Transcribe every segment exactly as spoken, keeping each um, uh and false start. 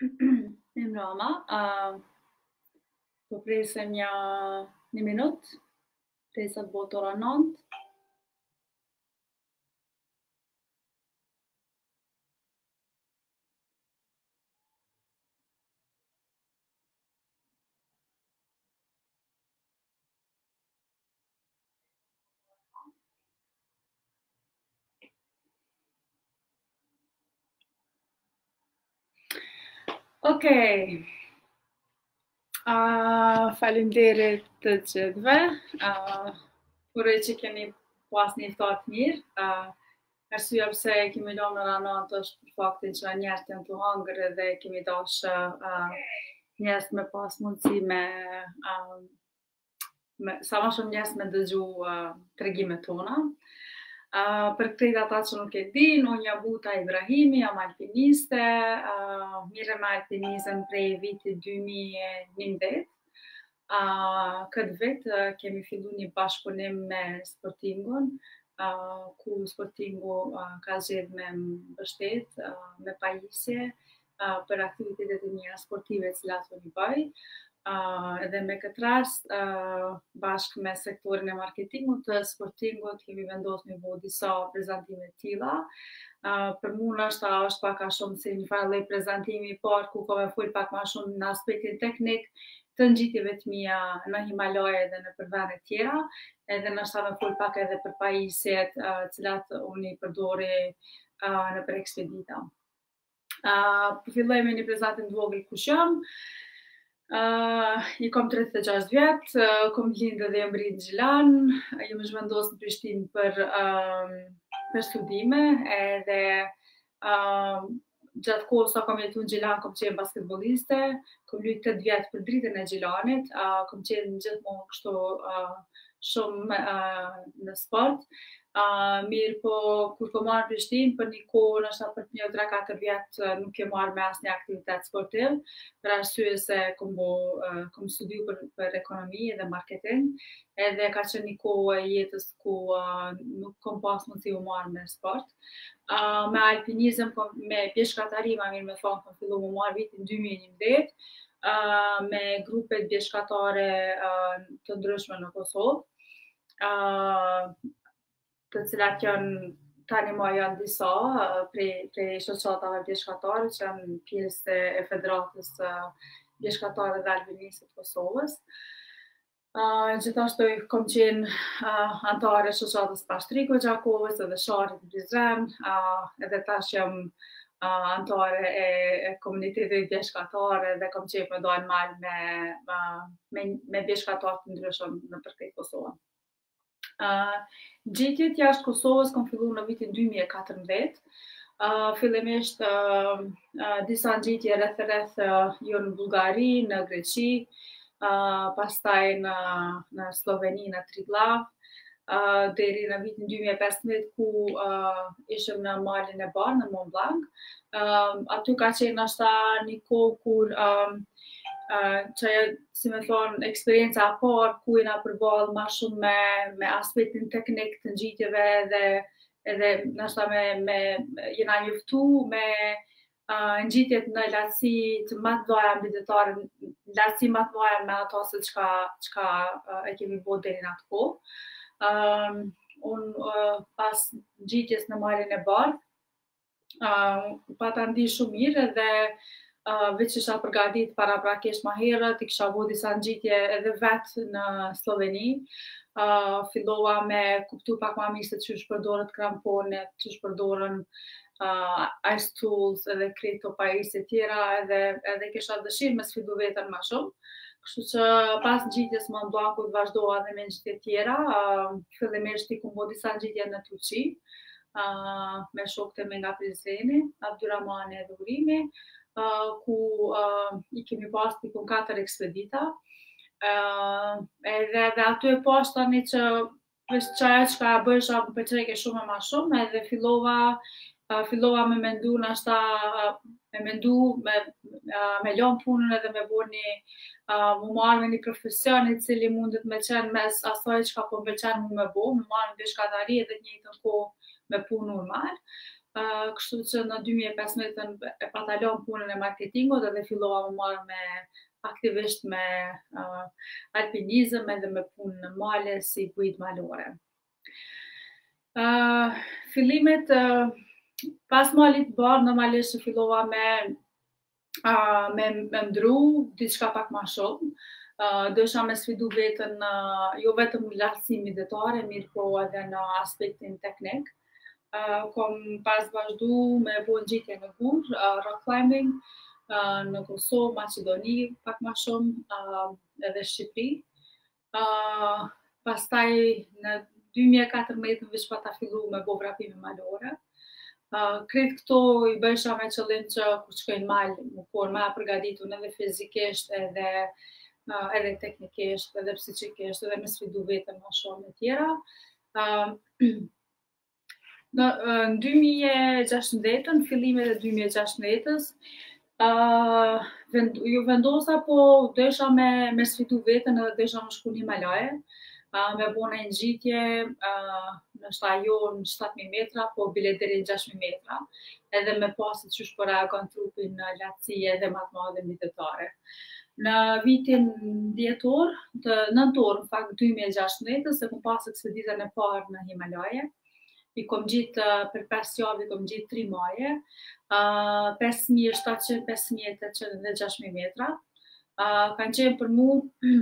Mirë mbrëma. Uh, po presim një një minutë, derisa të bëhet ora nëntë. Okej. Uh, faleminderit të gjithëve. Uh, Uroj që keni pas një ftat mirë. Uh, Arsyeja pse kemi lënë në nëntë është për faktin që njerëzit janë të hangër edhe kemi dashur uh, njerëz me pas mundësi me, uh, me sa më shumë njerëz me dëgju uh, tregimet tona. Uh, për këtë ata që nuk e din, unë jam Buta Ibrahimi, jam alpiniste, uh, mirë me alpinizëm prej vitit dy mijë e njëmbëdhjetë. Uh, këtë vit uh, kemi fillu një bashkëpunim me Sportingun, uh, ku Sportingu uh, ka zgjedhë me mbështet, uh, me pajisje uh, për aktivitetet e mia sportive të cilat unë i bëj. Uh, edhe me këtë rast, uh, bashkë me sektorin e marketingut të Sportingut, kemi vendosur me bëu disa prezantime të tilla. Uh, për mua ndoshta është pak a shumë si një farë lloj prezantimi i parë ku kam fol pak më shumë në aspektin teknik të ngjitjeve të mia në Himalaje dhe në vende të tjera, edhe ndoshta më fol pak edhe për pajisjet të uh, cilat unë i përdori uh, në për ekspedita. Uh, po filloj me një prezantim të vogël kush jam. Uh, I kom tridhjetë e gjashtë vjet, uh, kom lindë dhe jam rritë në Gjilan, jam zhvendosur në Prishtinë për, um, për studime, edhe um, gjatë kohës sa kom jetu në Gjilan, kom qenë basketboliste, kom luajtur tetë vjet për dritën e Gjilanit, uh, kom qenë gjithmonë kështu uh, shumë uh, në sport. Uh, mirë po, kur kom marrë në Prishtinë, për një kohë, ndoshta për një tre katër vjet, nuk e marrë me asnjë aktivitet sportiv, për arsye se kom bo, uh, kom studiu për, për ekonomi dhe marketing, edhe ka qenë një kohë e jetës ku uh, nuk kom pas mundësi u marrë me sport. Uh, me alpinizëm, kom, me pjeshkatari, ma mirë me thonë, kom fillu mu marrë vitin dy mijë e njëmbëdhjetë, uh, me grupet pjeshkatare uh, të ndryshme në Kosovë. Uh, të cilat janë tani më janë disa uh, prej, prej shoqatave pjeshkatare që janë pjesë e Federatës uh, Pjeshkatare dhe Alpinistë të Kosovës. Uh, gjithashtu kom qenë uh, antare e shoqatës Pashtriko Gjakovës edhe Sharit të Prizren, uh, edhe tash jam uh, antare e, e komunitetit pjeshkatare dhe kom qenë me dalë mal me, uh, me, me pjeshkatarë të ndryshëm në përkej Kosovën. Uh, Gjitjet jashtë Kosovës kom fillu në vitin dy mijë e katërmbëdhjetë. Uh, fillimisht uh, uh, disa ngjitje rreth rreth uh, jo në Bullgari, në Greqi, uh, pastaj në në Sloveni, në Triglav, uh, deri në vitin dy mijë e pesëmbëdhjetë ku uh, ishim në malin e Bar, në Mont Blanc. Uh, aty ka qenë ndoshta një kohë kur um, Uh, që si me thonë, eksperienca e parë ku jena përballë më shumë me, me aspektin teknik të ngjitjeve dhe edhe ndoshta me, me jena njoftu me uh, ngjitjet në lartësi të më të mëdha ambitare, lartësi më të mëdha me ato se çka çka uh, e kemi bërë deri në atë kohë. Um, unë uh, pas ngjitjes në malin e Bardh, uh, pata ndi shumë mirë edhe Uh, veç isha përgatit para prakisht ma herët, i kisha bo disa ngjitje edhe vetë në Sloveni. Uh, fillova me kuptu pak ma mirë se qysh përdoret kramponet, qysh përdoren uh, ice tools edhe krejto pajisje tjera, edhe, edhe kisha dëshirë me sfidu vetën ma shumë. Kështu që pas ngjitjes Mont Blancut vazhdova edhe me ngjitje tjera. Uh, fillimisht i kom bo disa ngjitje në Turqi, uh, me shokët e me nga Prizreni, Abdurrahmani edhe Urimi. Uh, ku uh, i kemi pas tikun katër ekspedita. Uh, edhe dhe aty e pas tani që veç qaja që ka bësha më pëqreke shumë e ma shumë, edhe fillova, uh, fillova me mendu nashta, uh, me mendu, me, uh, me lon punën edhe me bo një, uh, mu marrë me një profesion i cili mundet me qenë mes asaj që ka po më pëlqen mu me bo, mu marrë në bishkatari edhe të njëjtën kohë me punë normal. Uh, kështu që në dy mijë e pesëmbëdhjetë e pata lënë punën e marketingut edhe fillova më marrë me aktivisht me uh, alpinizëm edhe me punë në male si guid malore. Uh, fillimet uh, pas malit bardh normalisht fillova me uh, me, me ndru diçka pak ma shumë. Uh, Dësha me sfidu vetën uh, jo vetëm lartësimi detare, mirë po edhe në aspektin teknik. Uh, kom pas vazhdu me bo ngjitje në gur, uh, rock climbing, uh, në Kosovë, Maqedoni, pak ma shumë, uh, edhe Shqipëri. Uh, pastaj në dy mijë e katërmbëdhjetë veç pa ta fillu me bo vrapime malore. Uh, Kretë këto i bësha me qëllim që kur shkojnë mal, më por ma përgatitur edhe fizikisht, edhe, uh, edhe teknikisht, edhe psiqikisht, edhe me sfidu vetën ma shumë e tjera. Uh, Në, në dy mijë e gjashtëmbëdhjetë, në fillimet e dy mijë e gjashtëmbëdhjetës, uh, vend, ju vendosa po desha me, me sfidu vetën edhe desha më shku në Himalaje, uh, me bo në ngjitje, uh, nështë ajo në shtatë mijë metra, po bile deri në gjashtë mijë metra, edhe me pasit qysh po reagon trupi në latësi edhe më të madhe mbi detare. Në vitin dhjetor, të nëntor, në fakt dy mijë e gjashtëmbëdhjetë, se kom pas ekspeditën e parë në Himalaje. I kom gjitë uh, për pesë javë, i kom gjitë tri maje, uh, pesë mijë e shtatëqind, pesë mijë e tetëqind dhe gjashtë mijë metra. Uh, kanë qenë për mu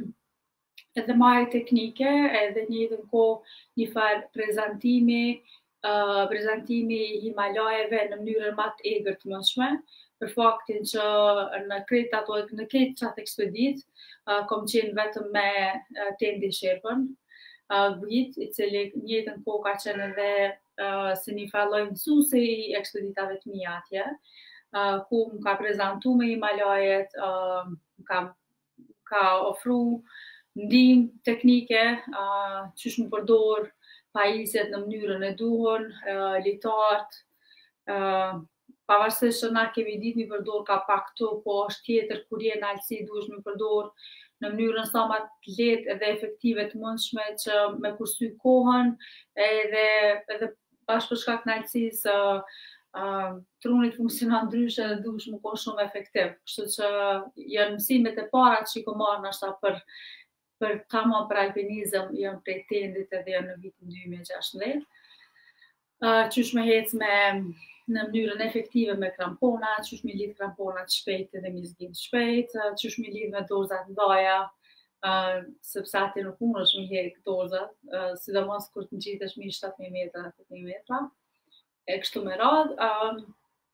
edhe maje teknike, edhe një të nko një farë prezentimi, uh, prezentimi i Himalajeve në mënyrën më të egrë të mundshme, për faktin që në kretë ato, në kretë qatë ekspedit, uh, kom qenë vetëm me uh, Tendi Sherpën, uh, guid, i cili njëtën kohë ka qenë edhe uh, si një falloj mësuesi i ekspeditave të mia atje, uh, ku më ka prezentu me Himalajet, uh, më ka, ka ofru ndihmë teknike, uh, qysh më përdor pajisjet në mënyrën e duhur, uh, litartë, uh, pavarësisht që na kemi ditë mi përdor ka pak këtu, po është tjetër kur je në alësi duhesh mi përdor në mënyrën sa më të lehtë edhe efektive të mundshme që me kursy kohën edhe edhe bashkë për shkak të alësisë uh, trunit funksionon ndryshe dhe duhesh më konë shumë efektiv. Kështu që janë mësimet e para që i kom marrë nashta për për tamam për alpinizëm janë prej Tendit edhe janë në vitin dy mijë e gjashtëmbëdhjetë. Uh, qysh me hec me në mënyrën efektive me krampona, qysh mi lidh kramponat shpejt edhe mi zgjidh shpejt, qysh mi lidh me dozat ndaja, uh, sepse ati nuk mund është mi hek dozat, uh, sidomos kur të ngjitesh mi shtatë mijë metra, tetë mijë metra, e kështu me radhë. Uh,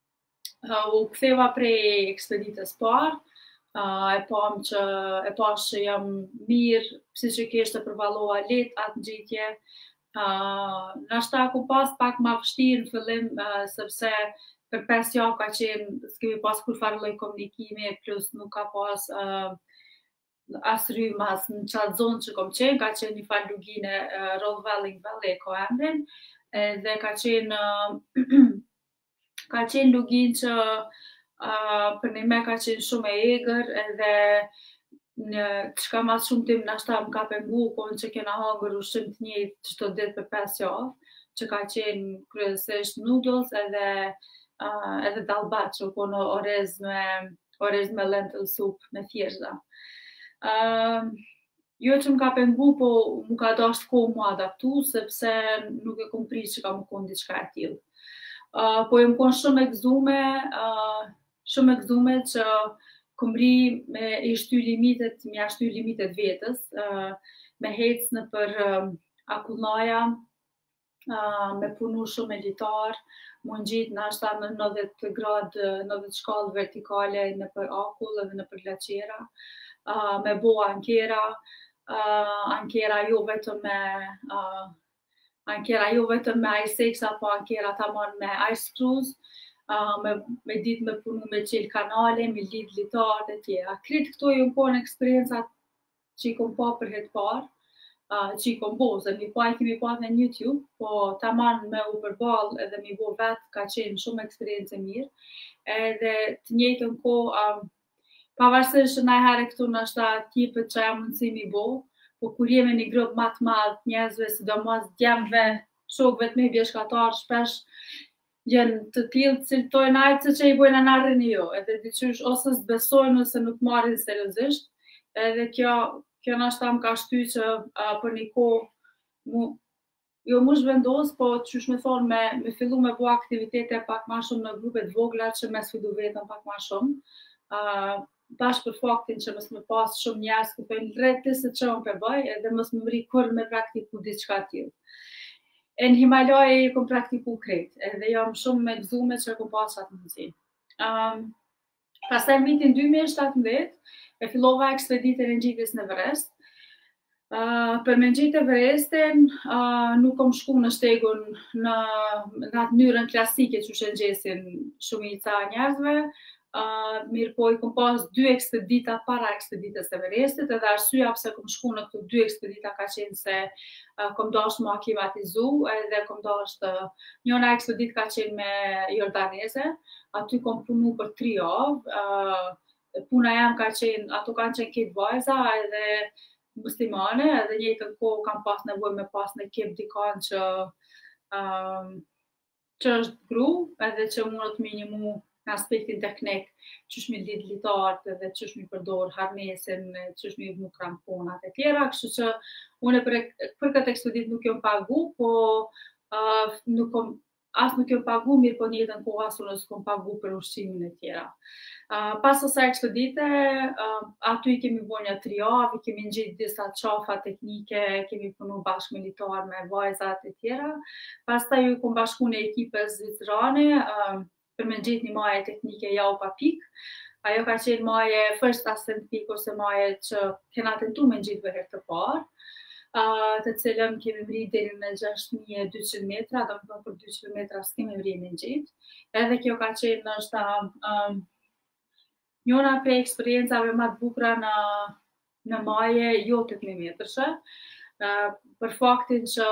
uh, u ktheva prej ekspeditës parë, uh, e pam që e pash që jam mirë, psiqikisht e përvallova lehtë atë ngjitje. Uh, nashta ku pas pak ma vështirë në fillim, uh, sepse për pesë javë ka qenë, s'kemi pas kur farë lloj komunikimi, plus nuk ka pas uh, as rrymë as në qatë zonë që kom qenë, ka qenë një farë lugine uh, Rollvelling Valley ko emrin, dhe ka qenë uh, ka qenë lugin që uh, për një me ka qenë shumë e egër edhe në çka ma shumë tim nashta më ka pengu kohën që kena hangër ushqim të njëjtë çdo ditë për pesë javë, që ka qenë kryesisht noodles edhe uh, edhe dalbat, që u konë orez me orez me lentil soup me thjeshtëza. Uh, jo që më ka pengu, po më ka dashur kohë mu adaptu, sepse nuk e kom prit që ka më konë diçka e tillë. Uh, po jam konë shumë e gëzume, uh, shumë e gëzume që kom ri me i shty limitet, me ja shty limitet vetës, uh, me hec në për uh, akullaja, uh, me punu shumë me litar, mu ngjit nashta në nëdhjetë gradë, nëdhjetë shkallë vertikale në për akull edhe në për glaciera, uh, me bo ankera, uh, ankera jo vetëm me uh, ankera jo vetëm me ice-axa, po ankera tamam me ice cruise, Uh, me, me ditë me punu me qelë kanale, me lidh litarët e tjera. Kretë këto ju në konë eksperiencat që i kom pa për hetë parë, uh, që i kom bo, se mi pa i kemi pa në YouTube, po tamam me u përbal edhe mi bo vetë, ka qenë shumë eksperiencë mirë, edhe të njëjtën kohë, um, pavarësisht që najherë këtu nashta tipët që jam mundësi mi bo, po kur jemi një grupë matë madhë njerëzve, sidomos djemve, shokëve të me bjeshkatarë, shpesh janë të tillë ciltojnë ajtë që i bojnë anarën jo, edhe diqysh ose s'besojnë ose nuk marrin seriozisht, edhe kjo, kjo nashta më ka shty që uh, për një kohë, mu, jo mu zhvendos, po qysh me thonë me, me fillu me bo aktivitete pak ma shumë në grupet vogla që me sfidu vetën pak ma shumë, uh, bashkë për faktin që mos me pas shumë njerëz ku për në rreth se që unë për bëj, edhe mos më mri kur me praktiku diçka tillë. E në Himalaje e kom praktiku krejt, edhe jam shumë me gëzume që kom pas atë mundësi. Um, pastaj në vitin dy mijë e shtatëmbëdhjetë, e fillova ekspeditën e ngjitjes në Everest. Uh, për me ngjitë Everestin, uh, nuk kom shku në shtegun në, në atë mënyrën klasike që që ngjesin shumica njerëzve, Uh, mirë po i kom pas dy ekspedita para ekspeditës Everestit, edhe arsyeja pse kom shku në këto dy ekspedita ka qenë se uh, kom dashur më aklimatizu, edhe kom dashur uh, njëra ekspedit ka qenë me jordaneze, aty kom punu për tri javë, uh, puna jam ka qenë, ato kanë qenë këtë vajza edhe muslimane, edhe njëjtën kohë kam pas nevojë me pas në kep dikan që uh, që është gru, edhe që mundet minimu në aspektin teknik, qysh mi lidh litarët edhe qysh mi përdor harnesin, qysh mi vënë kramponat e tjera, kështu që unë për, për këtë ekspedit nuk jom pagu, po uh, nuk kom, as nuk jom pagu, mirë po njëtën kohë as unë s'kom pagu për ushqimin e tjera. Uh, pas ose ekspedite, uh, aty i kemi bo një tri javë, kemi ngjit disa qafa teknike, kemi punu bashkë me litarë, me vajzat e tjera. Pastaj ju kom bashku në ekipës zvicrane, uh, për me gjitë një maje teknike jau pa pik. Ajo ka qenë maje first ascent pik ose maje që kena tentu me gjitë për herë të parë, uh, të cilën kemi mri deri në gjasht mijë e dyqind metra, do më thonë për dyqind metra s'kemi mri me gjitë. Edhe kjo ka qenë nështë um, njona për eksperiencave më të bukura në, në maje jo tetëmbëdhjetë metrëshe, uh, për faktin që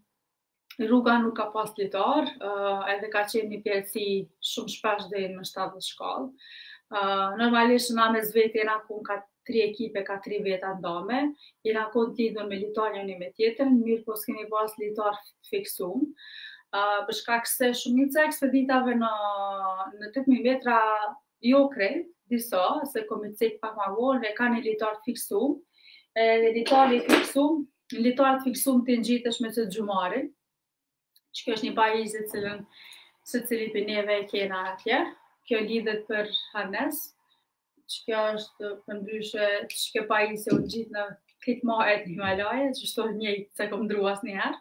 rruga nuk ka pas litar, uh, edhe ka qenë një pjelësi shumë shpesh dhe në shtatëdhjetë shkallë. Uh, normalisht na me zveti jena kun ka tri ekipe, ka tri veta ndame, jena kun të lidhur me litar njëni me tjetën, mirë po s'kemi pas litar fiksum. Uh, për shkak se shumica ekspeditave në, në tetëmbëdhjetë metra jo krejt, disa, se komi cek pak ma vonë, e ka një litar fiksum, edhe litari fiksum, litar fiksum të ngjitesh me të gjumarin, që kjo është një pajisje cilën se cili për neve e kena atje. Kjo lidhet për harnes, që kjo është për ndryshe që kjo pajisje u gjitë në këtë mahet një Himalaje, që shto njëjtë se kom ndru as njëherë.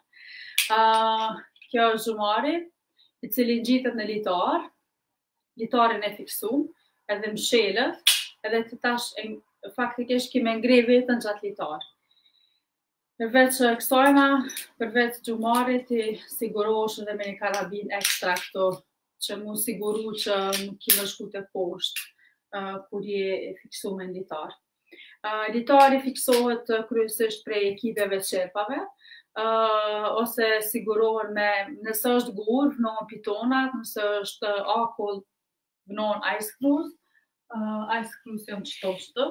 Uh, kjo është zhumari, i cili ngjitet në litar, litarin e fiksum, edhe mshelët, edhe të tash e, faktikisht kime ngre vetën gjatë litar. Përveç kësajna, përveç gjumarit, i sigurohesh edhe me një karabin ekstra këto, që mu siguru që nuk kime shku të poshtë, uh, kur je fiksu me në litar. Uh, litari fiksohet uh, kryesisht prej ekipeve të sherpave, uh, ose sigurohen me, nëse është gur, vënohen pitonat, nëse është uh, akull, vënohen ice cruise, uh, ice cruise jam qëto qëto.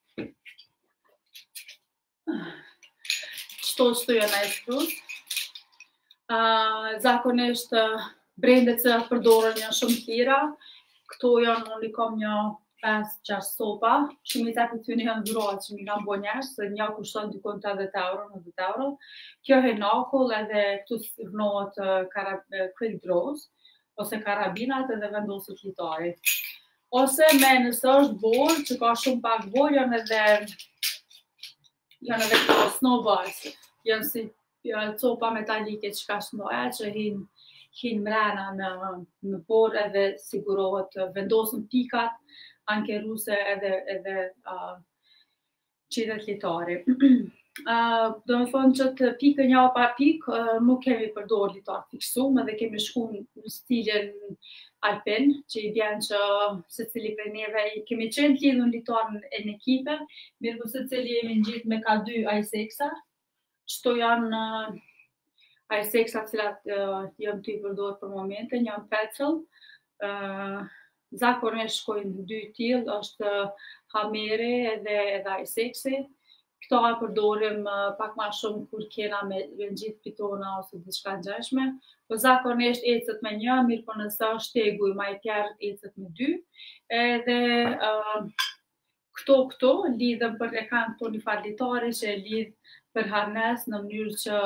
Qëto qëto janë ice cruise. Uh, zakonisht uh, brendet që përdorën janë shumë tjera, këto janë, unë i kom një pesë gjashtë sopa, shumica për tyne janë dhurat që mi kanë bo njerës, se një kushton dykon të dhjetë euro, nëntëdhjetë euro. Kjo e nakull edhe këtu vënohet uh, quick draws, ose karabinat edhe vendosit litarit. Ose me nëse është borë, që ka shumë pak borë, janë edhe janë edhe këto snowballs, janë si janë copa metalike që ka shnoja, që hinë hin mrena në, në borë edhe sigurohet vendosën pikat, anke ruse edhe, edhe uh, qitet litari. uh, do me thonë që të pikë një pa pikë, uh, nuk kemi përdor litar fiksum, edhe kemi shku në stilin alpin, që i bjen që se cili për neve kemi qenë të lidhën litarën e në ekipe, mirë po se cili jemi në gjitë me ka dy ajseksa, qëto janë uh, ajseksa cilat uh, jam të i përdor për momentin, janë pecëll, uh, zakonisht shkojnë dy tillë, është hamere edhe, edhe ajseksi, Këto e përdorim uh, pak ma shumë kur kena me, me ngjit pitona ose diçka ngjashme. Po zakonisht ecet me një, mirë po nëse është shtegu i ma i tjerët ecet me dy. Edhe uh, këto këto lidhen për e kanë këto një farë litari që e lidh për harnes në mënyrë që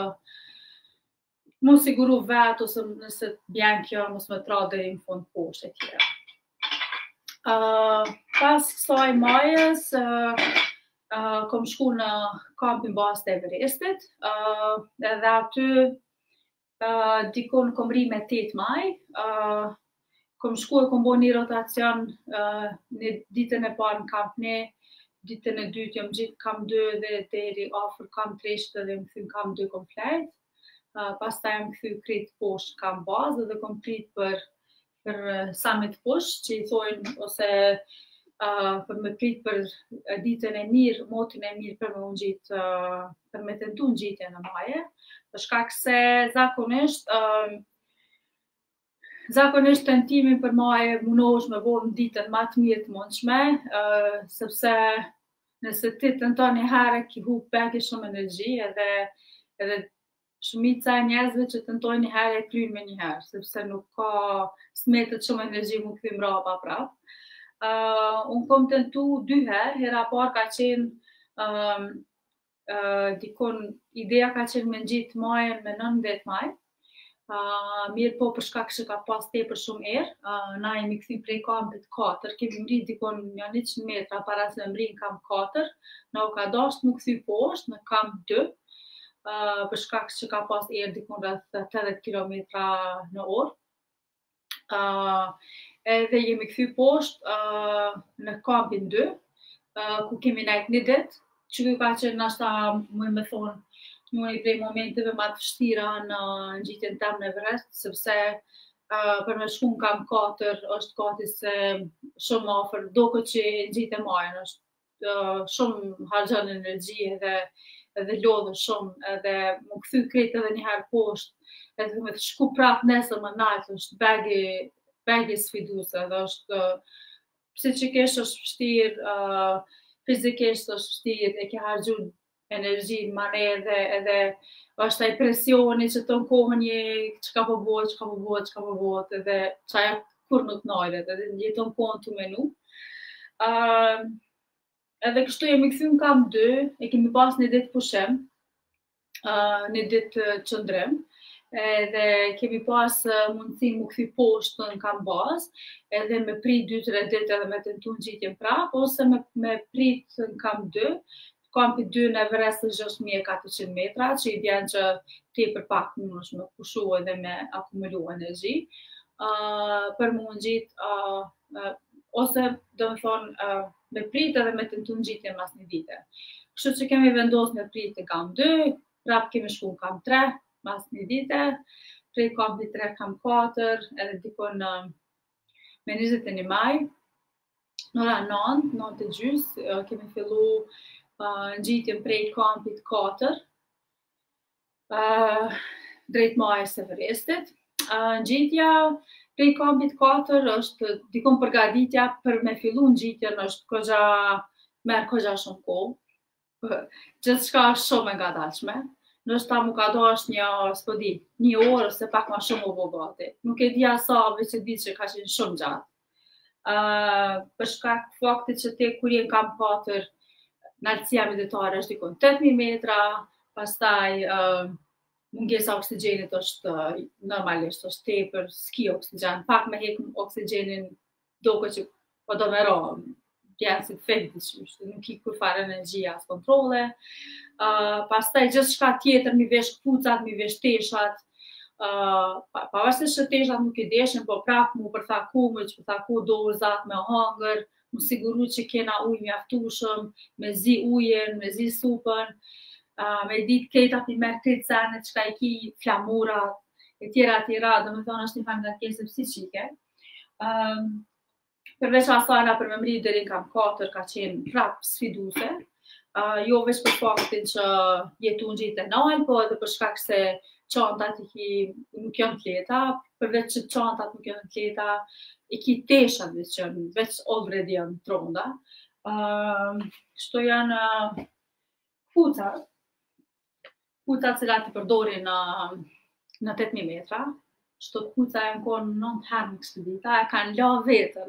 mu siguru vetë ose nëse bjen kjo mos me tra deri në fund poshtë e tjera. Uh, pas kësaj majës, uh, uh, kom shku në kampin bazë të Everestit, uh, edhe aty uh, dikun kom ri me tetë maj, uh, kom shku e kom bo një rotacion, uh, një ditën e parë në kamp një, ditën e dytë jam gjitë kam dy dhe deri afër kam tresht dhe më thym kam dy komplet. Uh, pastaj jam kthy krejt poshtë kam bazë dhe kom prit për për summit push që i thojnë ose uh, për me prit për ditën e mirë, motin e mirë për me ungjit, uh, për me tentu ngjitjen e maje. Për shkak se zakonisht uh, zakonisht tentimin për maje munohesh me bo në ditën më të mirë të mundshme, uh, sepse nëse ti tenton një herë ki hub beki shumë energji edhe edhe shumica e njerëzve që tentojnë një herë e kryjnë me një herë, sepse nuk ka smetet shumë energji mu këthim rapa prap. Uh, unë kom tentu dy herë, hera parë ka qenë um, uh, dikon, ideja ka qenë me ngjit majën me nëntëdhjetë maj, uh, mirë po për shkak që ka pas tepër shumë erë, uh, na jemi kthim prej kampit katër, kemi mri dikon një njëqind metra para se mri në kamp katër, na u ka dasht mu kthy poshtë në kamp dy, Uh, për shkak që ka pas erë dikun rreth tetëdhjetë kilometra në orë. Uh, edhe jemi kthy poshtë uh, në kampin dy, uh, ku kemi nejt një ditë, që ka qenë nashta më me thonë një prej momenteve më të vështira në ngjitjen tëmë në Everest, sepse uh, për me shku në kamp katër është gati se shumë afër, doket që ngjite majën, është uh, shumë harxhon energji edhe edhe lodhe shumë, edhe më kthy krejt edhe një herë poshtë, edhe me të shku prap nesër më nalt, është begi, begi sfiduese, edhe është psiqikisht është vështirë, uh, fizikisht është vështirë, e ke harxhu energjinë mane edhe edhe është ai presioni që të në kohën je çka po bëhet, çka po bëhet, çka po bëhet, edhe çaja kur nuk najret, edhe jeton kohën të menu. Uh, Edhe kështu jemi kthy në kamp dy, e kemi pas një ditë pushim, uh, një ditë qëndrim, edhe kemi pas uh, mundësin mu kthy poshtë në kamp bazë, edhe me prit dy tre ditë edhe me tentu ngjitjen prap, ose me, me prit në kamp dy, kampi dy në Everest është gjasht mijë e katërqind metra, që i bjen që tepër pak mundesh me pushu edhe me akumulu energji, uh, për mu ngjit, uh, uh, ose do me thonë, uh, me prit edhe me tentu ngjitjen mas një dite. Kështu që kemi vendos me prit në kamp dy, prap kemi shku në kamp tre, mas një dite, prej kampit tre kamp katër, edhe dikon uh, me njëzet e një maj, në ora nëntë, nëntë e gjys, uh, kemi fillu uh, ngjitjen prej kampit katër, uh, drejt majës Everestit. Uh, ngjitja prej kampit katër është dikon përgatitja për me fillu ngjitjen është kogja, merr kogja shumë kohë. Gjithçka është shumë e ngadalshme. Ndoshta mu ka dash një, s'po di, një orë ose pak më shumë u bë gati. Nuk e di sa, veç e di që ka qenë shumë gjatë. Uh, për shkak të faktit që te kur je në kamp katër, naltësia miditare është dikon tetëmijë metra, pastaj uh, mungesa oksigjenit është normalisht është tepër, s'ki oksigjen, pak me hek oksigjenin doke që po do me ro, bjen si të fejt diqysh, nuk i kur fare energjia as kontrole. Uh, pastaj gjithçka tjetër, mi vesh kpucat, mi vesh teshat, uh, pavarësisht që teshat nuk i deshin, po prap mu përthaku, me që përthaku dozat me hangër, mu siguru që kena ujë mjaftueshëm, me zi ujën, me zi supën, uh, me ditë këta pi merr këtë senet, çka i ki flamurat, e tjera tjera, do me thonë është një farë ngarkesë psiqike. Um, Përveç asajna për me mri deri në kamp katër ka qenë prap sfiduese. Uh, jo veç për faktin që jetu ngjit e nal, po edhe për shkak se çantat i ki nuk janë të lehta, përveç që çantat nuk janë të lehta, i ki teshat veç që veç already janë tronda. Uh, Kështu janë uh, kpuca, kpuca cilat i përdorin në, në tetëqind mijë metra, çto kpuca janë konë nëntë herë në ekspedita, e kanë la vetën.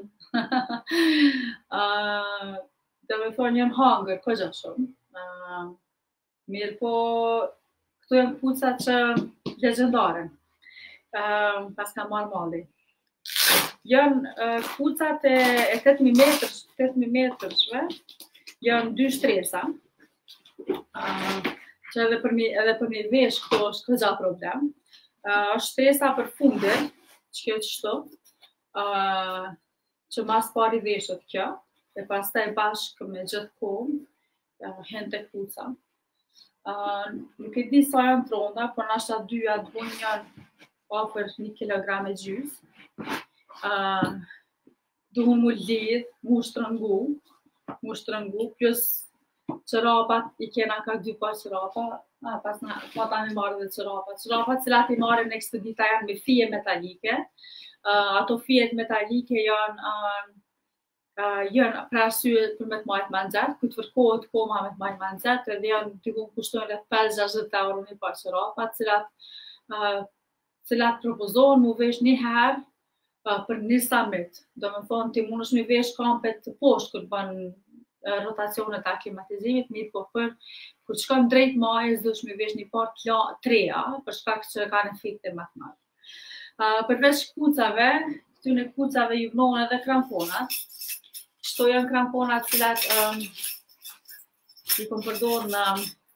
uh, dhe me thonë janë hangër, kogja shumë. Uh, mirë po, këto janë kpuca që legjendare, uh, pas ka marrë malli. Janë uh, kpucat e, e tetëqind mijë metrëshve, janë dy shtresa, uh, që edhe për mi, edhe për mi vesh këto është këgja problem. Uh, është shtresa për fundit, që kjo qështu, uh, që mas pari veshët kjo, e pas taj bashkë me gjithë kohë, uh, hen të kpuca. Uh, nuk e di sa janë tronda, por nashta dyja të bujnë janë ofër një kilogram e gjys. Uh, duhen mu lidh, mu shtrëngu, mu shtrëngu, plus qërapat, i kena ka dy pa qërapa, ah, pas në pata me marrë dhe qërapa. Qërapat cilat i marrë në ekspedita janë me fije metalike, uh, ato fijet metalike janë, uh, uh, janë për arsye për me të majtë manxet, ku të vërkohet koma me të majtë manxet, edhe janë të ku kushtojnë rreth pesëdhjetë gjashtëdhjetë euro një pa qërapa, cilat, uh, cilat propozohen mu vesh një herë, Uh, për një summit, do me thonë ti mund është me vesh kampet të poshtë kur bën uh, rotacionet të aklimatizimit, mirë po për kur shkojmë drejt majës do është me vesh një par treja, për shkak që kanë efekte më të madhe. Uh, përveç kpucave, këtyne kpucave ju vnohen edhe kramponat. Kto janë kramponat cilat um, i kom përdor në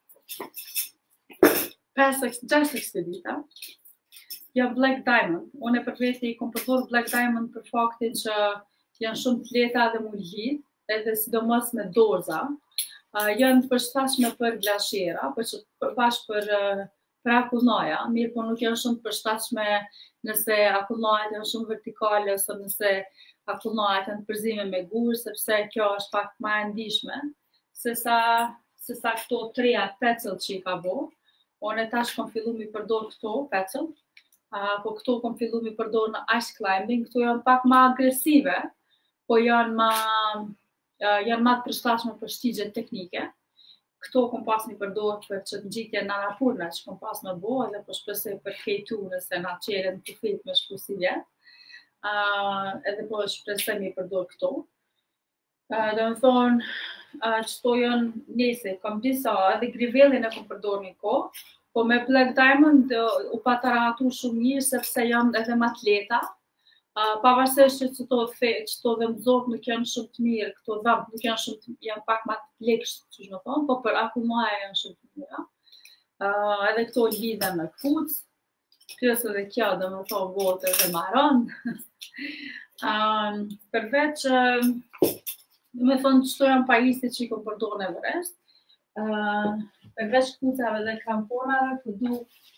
pesë gjashtë ekspedita. Ja Black Diamond. Unë e për veti i kom përdor Black Diamond për faktin që janë shumë të lehta dhe mu lidh, edhe sidomos me dorza. Uh, janë të përshtatshme për glashera, për që përbash për, uh, për akullnaja, mirë po nuk janë shumë të përshtatshme nëse akullnajet janë shumë vertikale, ose nëse akullnajet janë të përzime me gur, sepse kjo është pak më e ndihshme, sesa, sesa këto treja pecëll që i ka bo. Unë e tash kom fillu mi përdor këto pecëll. Uh, po këto kom fillu mi përdor në ice climbing, këto janë pak ma agresive, po janë ma, uh, janë ma të përshtatshme për shtigjet teknike. Këto kom pas mi përdor për që të gjitje në Annapurna që kom pas me bo, edhe po shpresoj për K two nëse na qeren të fit me shku si vjet. Uh, edhe po shpresoj mi përdor këto. Uh, dhe më thonë, uh, qëto janë nese, kom disa, edhe grivellin e kom përdor një ko, po me Black Diamond uh, u pataratu shumë mirë sepse janë edhe më të lehta. Uh, pavarësisht që çto çto dhe mzok nuk janë shumë të mirë, këto dham nuk janë shumë të, janë pak më të lekshtë, çu më thon, po për akullnaja janë shumë të mira. Uh, edhe këto lidhen me kpucë. Plus edhe kjo do më thon votë dhe maron. um, përveç uh, do më thon çto janë pajisjet që i kom përdorur në Everest. Uh, përveç kpucave dhe kramponave, po du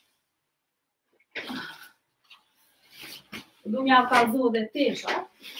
du m'ja kallzu dhe tesha.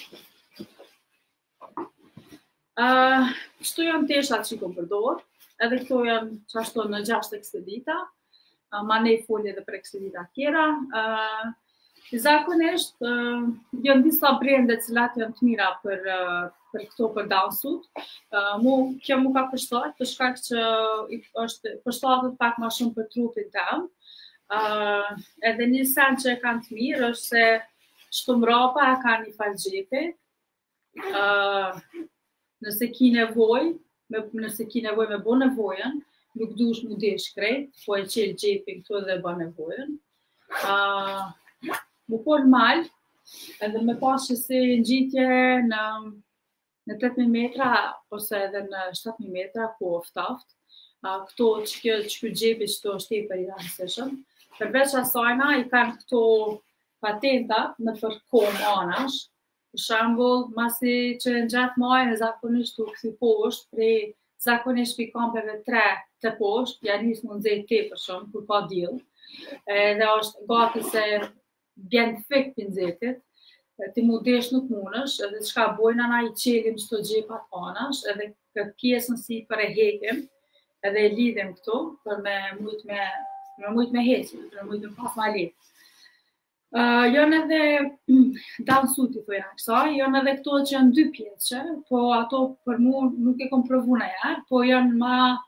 Uh, Kështu janë teshat që i kom përdor, edhe këto janë qashtu në gjashtë ekspedita, uh, ma nej folje dhe për ekspedita tjera. Uh, zakonisht, uh, janë disa brende cilat janë të mira për uh, për këto për downsuit. Uh, mu, kjo mu ka përshtat, për shkak që është përshtatet pak ma shumë për trupin tem. Uh, edhe një sen që e kanë të mirë është se shtu mrapa e ka një fal gjepi. Uh, nëse ki nevoj, me, nëse ki nevoj me bo nevojën, nuk dush mu desh krejt, po e qelë gjepin këtu dhe bo nevojën. Uh, mu por mal, edhe me pas që si në gjitje në në tetëqind mijë metra ose edhe në shtatëqind mijë metra ku oftaft. Uh, këto që kjo që ky xhepi që është tepër i rëndësishëm. Përveç asajna i kanë këto patenta në për kohë anash. Për shembull, masi që në gjatë majën e zakonisht u kthy poshtë, prej zakonisht pi kampeve tre të poshtë, ja nis mund nxej tepër shumë kur ka diell. Edhe është gati se bjen fik pi nxehtit. Ti mu desh nuk munësh, edhe çka bojnë ana i qelim çto gjepat anash, edhe këtë pjesën si për e hekim, edhe e lidhim këtu për me mujt me me mujt me heqi, për mujt me pas ma lehtë. Uh, janë edhe downsuit i thojnë kësaj, janë edhe këto që janë dy pjesë, po ato për mu nuk e kom provu në jarë, po janë ma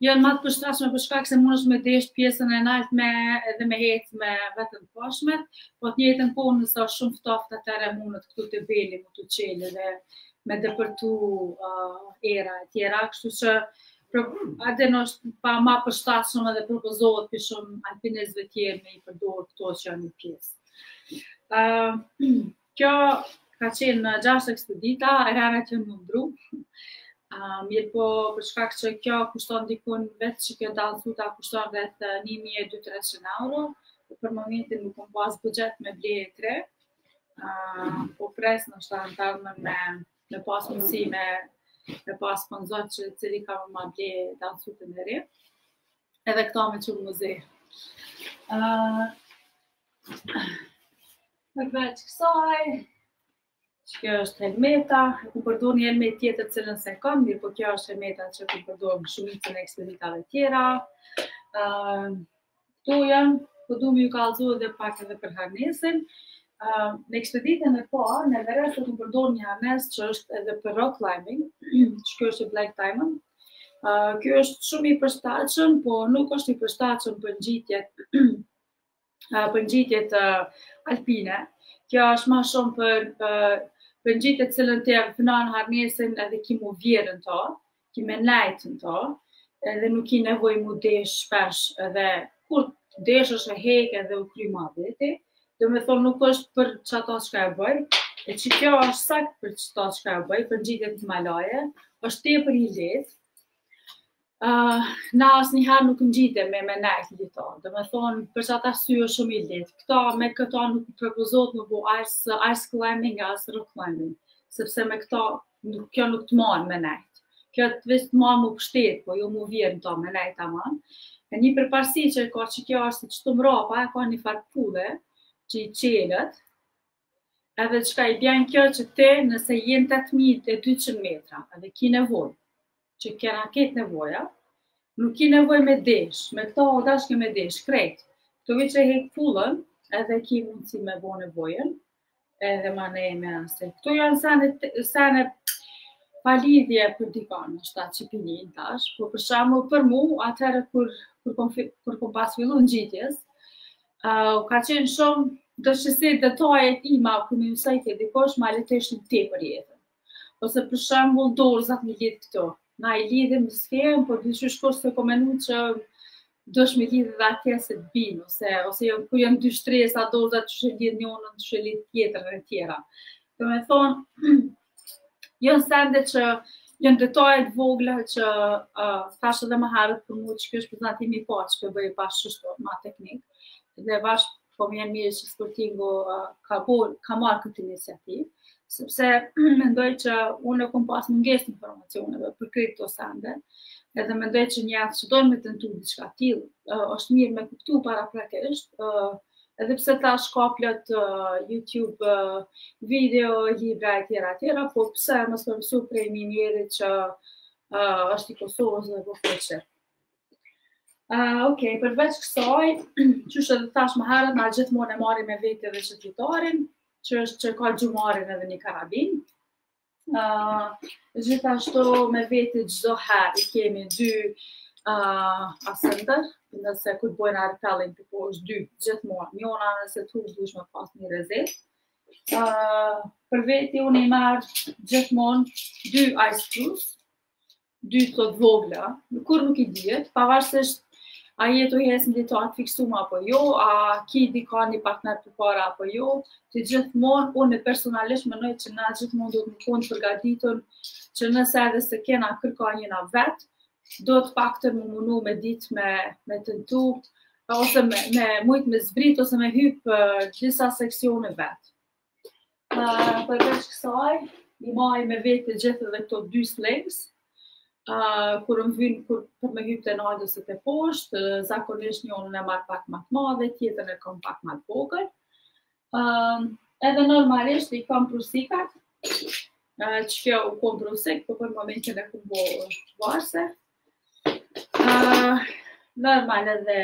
janë më të përshtatshme për shkak se mundesh me desh pjesën e lartë edhe me ecë me vetëm pashmet, po të njëjtën kohë nëse është shumë ftoftë atëherë mundet këtu te beli mu të qelë dhe me depërtu uh, era e tjera, kështu që atë është pa ma përshtatshëm edhe propozohet për shumë alpinistëve tjerë me i përdorë këto që janë një pjesë. Uh, kjo ka qenë gjashtë ekspedita, e rana që më ndru. Uh, mirë po për shkak që kjo kushton dikun vetë që kjo dalsuta kushton rreth një mijë e dyqind trecent euro, për momentin nuk kam pas buxhet me ble e tre, uh, po pres në shtanë të ardhmen me, me pas mundësi me, me pas sponzor që cili ka më ma ble dalsutën e re, edhe këta me që muze. Uh, Përveç kësaj, kjo është helmeta, ku përdor një helmet tjetër cilën se kam, mirë po kjo është helmeta që ku përdor në shumicën e ekspeditave tjera. Uh, Këtu janë, po du më ju kallëzu edhe pak edhe për harnesin. Uh, në ekspeditën e parë, në Everest ku përdor një harnes që është edhe për rock climbing, që kjo është Black Diamond. Uh, kjo është shumë i përshtatshëm, po nuk është i përshtatshëm për ngjitjet uh, për ngjitjet uh, alpine. Kjo është më shumë për uh, për ngjitjet të cilën të vënon harnesin edhe ki mu vjerën to, ki me nejtën to, edhe nuk ki nevojë mu desh shpesh edhe kur desh është e hek edhe u kry ma veti. Do me thonë nuk është për çato çka e bëj, e që kjo është sakt për çato çka e bëj, për ngjitjet të malaje, është tepër i lehtë. Uh, na asnjëherë nuk ngjitem me me nejt lito. Do me thonë për çat arsye është shumë i lehtë. Këto me këto nuk propozohet më bu ice, ice climbing as rock climbing, sepse me këto nuk, kjo nuk të marr me nejt. Kjo të vetë të marr më pushtet, po jo më vjen to me nejt aman. E një përparësi që ka që kjo është që të mrapa, ka një farë pulle që i qelët, edhe çka i bjen kjo që te nëse jenë tetë mijë e dyqind metra, edhe ki nevojë që kena ketë nevoja, nuk ki nevoj me desh, me këto o dash ke me desh, krejt. Këto vi që hek pullën, edhe ki mundësi me bo nevojen, edhe ma ne me nëse. Këto janë sene, sene pa lidhje për dikon, në shtatë që pinin tash, po për shamu për mu, atëherë kur, kur, kom, kur kom pas fillu në gjitjes, uh, ka qenë shumë dëshësit detajet ima, ku mi mësajtje dikosh, ma letesh në te për jetën. Ose për shamu dorzat me lidhë këto. Na i lidhim në skemë, por dyqysh kosh se komenu që dosh me lidhë dhe atje se të binë, ose, ose ku janë dy shtresa dozat që shë lidhë njënën, që shë lidhë tjetër dhe tjera. Dhe me thonë, janë sende që janë detajet vogla që uh, thash edhe më herët për mu që kjo është prezentimi i parë që për bëjë bashkë shështu ma teknik. Dhe bashkë po më janë mirë që Sportingo uh, ka, ka marrë këtë iniciativë. Sepse mendoj që unë kom pas mungesë informacioneve për këto sende, edhe mendoj që njerëz që dojnë me tentu diçka tillë, uh, është mirë me kuptu paraprakisht, uh, edhe pse tash ka plot uh, YouTube uh, video, libra e tjera tjera, po pse mos më mësu prej një njeri që uh, është i Kosovës dhe po fleqe. Uh, ok, përveç kësaj, qysh edhe thash më herët, na gjithmonë e marrim me vete edhe qytetarin, që është që ka gjumarin edhe një karabin. Uh, gjithashtu me veti çdo herë i kemi dy uh, asëndër, nëse kur bojnë arpellin të po është dy gjithmonë, njona nëse tu dush me pas një rezet. Uh, për veti unë i marrë gjithmonë dy ice crews, dy të vogla, kur nuk i dihet, pavarësisht a jetu jes në ditë atë fiksuma apo jo, a ki dika një partner për para apo jo, që gjithmonë, unë personalisht mënoj që na gjithmonë do të më konë përgatitur që nëse edhe se kena kërka njëna vetë, do të paktën më munu me ditë me, me tentu, ose me, me mujtë me zbrit, ose me hypë uh, gjitha seksione vetë. Uh, Përveç kësaj, i maj me vete gjithë edhe këto dy slings, Uh, kur më vynë kur, për me hypë të nalës e të poshtë, uh, zakonisht njënën e marrë pak më të madhe, tjetën e kom pak më të vogël. Uh, edhe normalisht i kom prusikat, uh, që kjo u kom prusik, po për momentin e kom bo varse. Uh, normal edhe,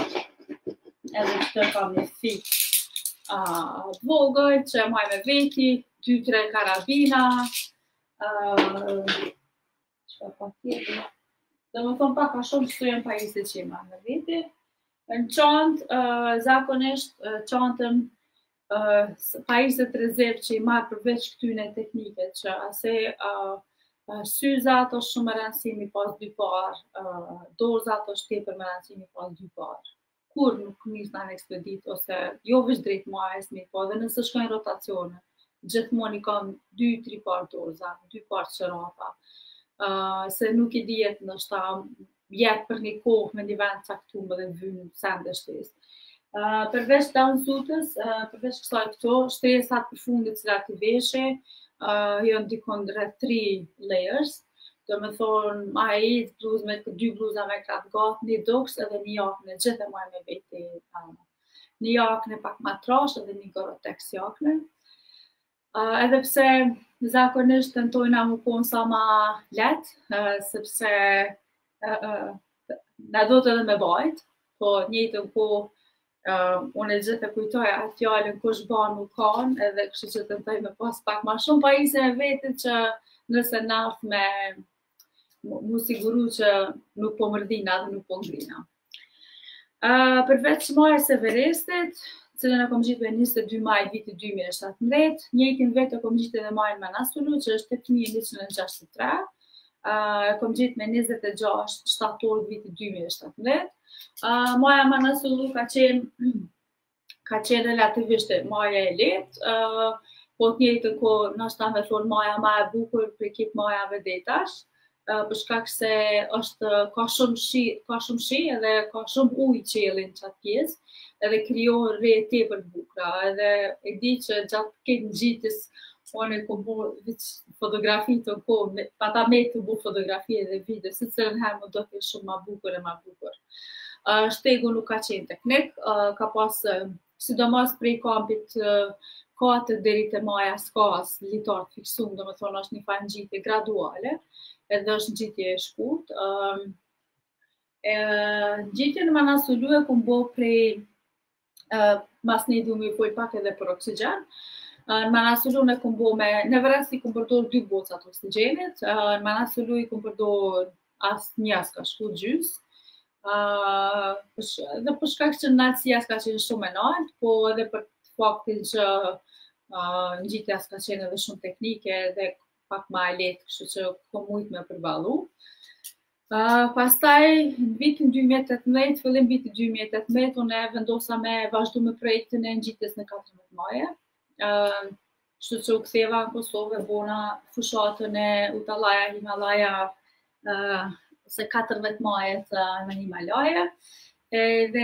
edhe që të kam një fik uh, vogël, që maj me veti, dy tre karabina, uh, Dhe më thonë pak a shumë shtujen pajisje që i marrë në veti. Në qantë, uh, zakonisht, uh, qantën uh, pajisjet rezervë që i marrë përveç këtyne teknike, që ase uh, uh, syzat është shumë me rëndësi mi pas dy parë, uh, dozat është tepër me rëndësi mi pas dy parë. Kur nuk nisë në ekspedit, ose jo veç drejt majës mi pa, dhe nëse shkojnë rotacione, gjithmonë i kam dy, tri parë doza, dy parë qërata. Uh, se nuk i dihet ndoshta jetë për një kohë me një vend caktuar dhe vynë sende shtesë. Uh, përveç downsuitës, uh, përveç kësaj këto, shtresat përfundit cilat i veshe, uh, janë dikon rreth tri layers. Do me thonë, ma e i bluz me dy bluza me kratë gatë, një doks edhe një jakne, gjithë e maj me veti um, një jakne pak ma trash edhe një Gore-Tex jakne. Uh, edhe pse zakonisht tentojna mu konë sa ma letë, uh, sepse uh, uh, na do të edhe me bajt, po njëjtën ko uh, unë e gjithë e kujtoj atë fjallën kush ban mu kanë, edhe kështu që tentoj me pas pak ma shumë pajisje me vetit që nëse naft me mu siguru që nuk po mërdina dhe nuk po ngrina. Uh, përveç majës Everestit, cilën e kom gjitë me njëzet e dy maj viti dy mijë e shtatëmbëdhjetë, njëjtin vetë e kom gjitë edhe majën Manasulu, që është tetë mijë njëqind e gjashtëdhjetë e tre, uh, e kom gjitë me njëzet e gjashtë shtator viti dy mijë e shtatëmbëdhjetë. Uh, maja Manasulu ka qenë ka qenë relativisht maja e lehtë, uh, po të njëjtën kohë ndoshta me thonë maja ma e bukur për ekip majave detash, uh, për shkak se është ka shumë shi, ka shumë shi edhe ka shumë ujë qelin çat pjesë, edhe krijon re tepër bukura, edhe e di që gjatë këtë ngjitjes unë kom bu fotografi të kohë, pata me të bu fotografi edhe video, se cilën herë më do të shumë ma bukur e ma bukur. Uh, shtegu nuk ka qenë teknik, uh, ka pas uh, sidomos prej kampit uh, katër deri te maja s'kas litar të fiksum, do me thonë është një fa ngjitje graduale, edhe është ngjitje e shkurt. Um, e, ngjitjen në Manasulu e kom bo prej, uh, mas ne du me fol pak edhe për oksigjen. Uh, në Manasulu e kom bo me, në Everest i kom përdor dy bocat oksigjenit, uh, në Manasulu i kom përdor as një as ka shku gjys. Uh, dhe për shkak që nalësia s'ka qenë shumë e naltë, po edhe për faktin që uh, ngjitja s'ka qenë edhe shumë teknike dhe pak ma e lehtë, kështu që kom mujt me përballu. Uh, pastaj, në vitin dy mijë e tetëmbëdhjetë, fillim vitin dy mijë e tetëmbëdhjetë, unë e vendosa me vazhdu me projektin e ngjitjes në katërmbëdhjetë maje. Uh, kështu që u ktheva në Kosovë, bona fushatën e Utalaja, Himalaja, uh, ose katërmbëdhjetë majet uh, në Himalaja, dhe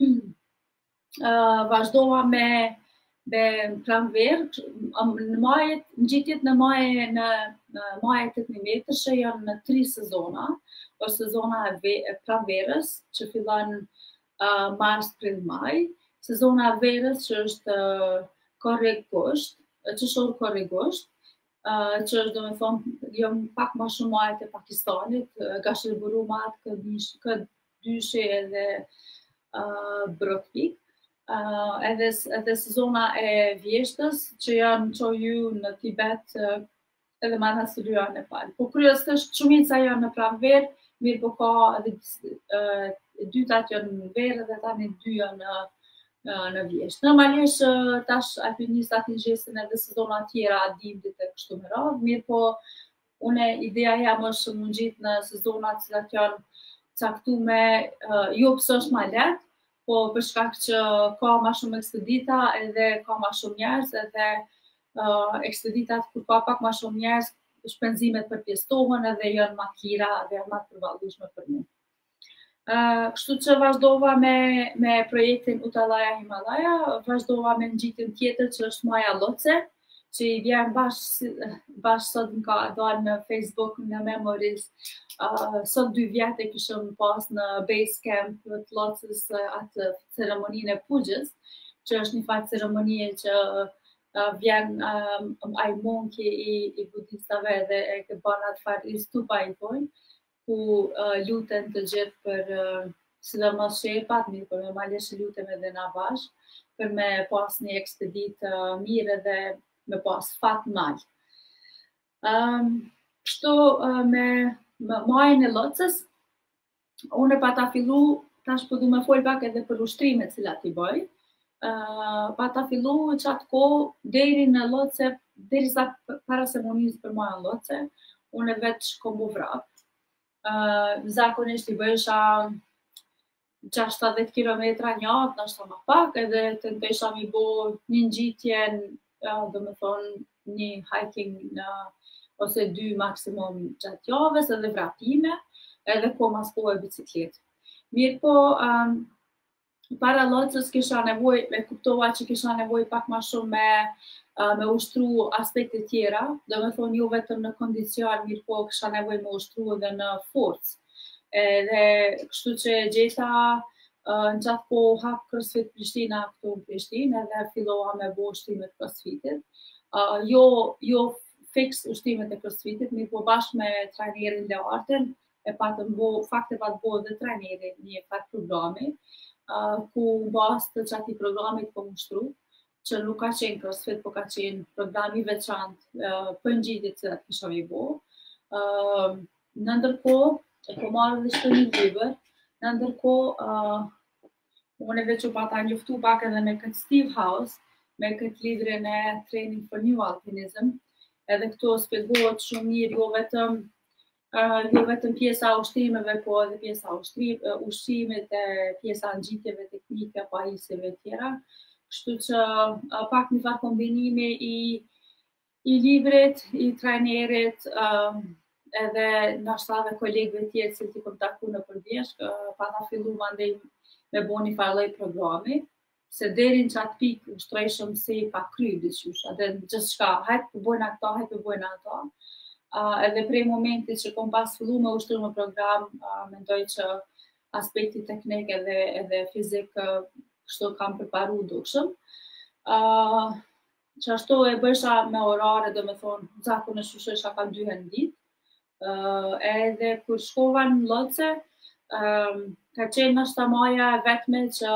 uh, vazhdova me me pranver, në majet, ngjitjet në maje në, në maje tetëmijë metrëshe janë në tri sezona, është sezona e pranverës, që fillon uh, mars, prill, maj, sezona e verës që është uh, korrekt gusht, qëshor korrekt gusht, uh, që është do me thonë, jam pak ma shumë majet e Pakistanit, uh, Gashër Burumat, këtë dyshe edhe uh, Brokpik. Uh, edhe, edhe sezona e vjeshtës që janë qoju në Tibet uh, edhe Manasulu janë në Nepal. Po kryesisht shumica janë në pranverë, mirë po ka edhe uh, dytat janë në verë dhe tani dy janë në, uh, në vjeshtë. Normalisht uh, tash alpinistat i gjesin edhe sezona tjera dimrit e kështu me radhë, mirë po une ideja jam është më gjitë në sezonat cilat janë caktume, uh, jo pësë është ma letë, po për shkak që ka ma shumë ekspedita edhe ka ma shumë njerëz edhe uh, ekspeditat kur ka pak ma shumë njerëz, shpenzimet përpjestohen edhe janë ma tjera dhe janë ma të përballueshme për mu. Uh, kështu që vazhdova me, me projektin Utalaja Himalaja, vazhdova me ngjitjen tjetër që është Maja Loce, që i vjen bashkë bash sot më ka dalë në Facebook në Memories. Uh, sot dy vjetë e kishëm pas në base camp të Locës atë ceremoninë e Pugjës, që është një fakt ceremonie që uh, vjen um, ai monki i, i budistave dhe e këtë bana të farë i stupa i tojnë, ku uh, luten të gjithë për uh, sidomos shepat, mirë për me maleshe lutem edhe na bashkë, për me pas një ekspedit uh, mirë dhe me pas fat malë. Um, kështu uh, me majën e Locës, Unë e pata fillu, tash po du me fol pak edhe për ushtrimet cilat i bëj. Uh, pata fillu qatë ko deri në Lloce, derisa para ceremonisë për moja në Lloce, unë e veç kom bu vrap. Uh, zakonisht i bëjsha gjashtadhjetë kilometra njat, nashta ma pak, edhe tentojsha mi bo një ngjitje, uh, do me thonë një hiking në ose dy maksimum gjatë javës, edhe vrapime, edhe ko mas kohë e bicikletë. Mirë po, um, para Llocës kisha nevoj, e kuptova që kisha nevoj pak ma shumë me, uh, me ushtru aspekte tjera, do me thonë jo vetëm në kondicion, mirë po kisha nevoj me ushtru edhe në forcë. Edhe kështu që gjeta uh, në qatë po hap CrossFit Prishtina këtu në Prishtinë, edhe fillova me bo ushtrimet CrossFitit. Uh, jo, jo fix ushtrimet e CrossFitit, mirë po bashkë me trajnerin Learten, e patëm bo, fakt e patë bo dhe trajneri një fatë programi, uh, ku në basë të qati programit po mështru, që nuk ka qenë CrossFit, po ka qenë programi veçantë uh, për ngjitit që atë kisha me bo. Uh, në ndërkohë, e po marrë dhe shtë një libër, në ndërkohë, uh, unë e veç u pata njoftu pak edhe me këtë Steve House, me këtë librin e Training for New Alpinism, edhe këto spjegohet shumë mirë, jo vetëm Uh, jo vetëm pjesa ushtrimeve, po edhe pjesa ushtrim, uh, ushqimit e pjesa ngjitjeve teknike, pajisjeve tjera. Kështu që uh, pak një farë kombinimi i, i librit, i trajnerit, uh, edhe nashta dhe kolegëve tjerë që ti kom taku në përbjeshk, uh, pata fillu mandej me bo një farë lloj programi, se deri në qatë pikë ushtrojshëm se i pa kry diqysh, edhe gjithë shka, hajtë përbojnë ata, hajtë përbojnë ata. Uh, edhe prej momentit që kom pas fillu me ushtru me program, uh, mendoj që aspekti teknik edhe, edhe fizik uh, kështu kam preparu dukshëm. Uh, që ashtu e bësha me orare, do me thonë, zakonisht ushtrojsha ka dy herë në ditë. Uh, edhe kur shkova në Lloce, um, ka qenë nashta maja e vetme që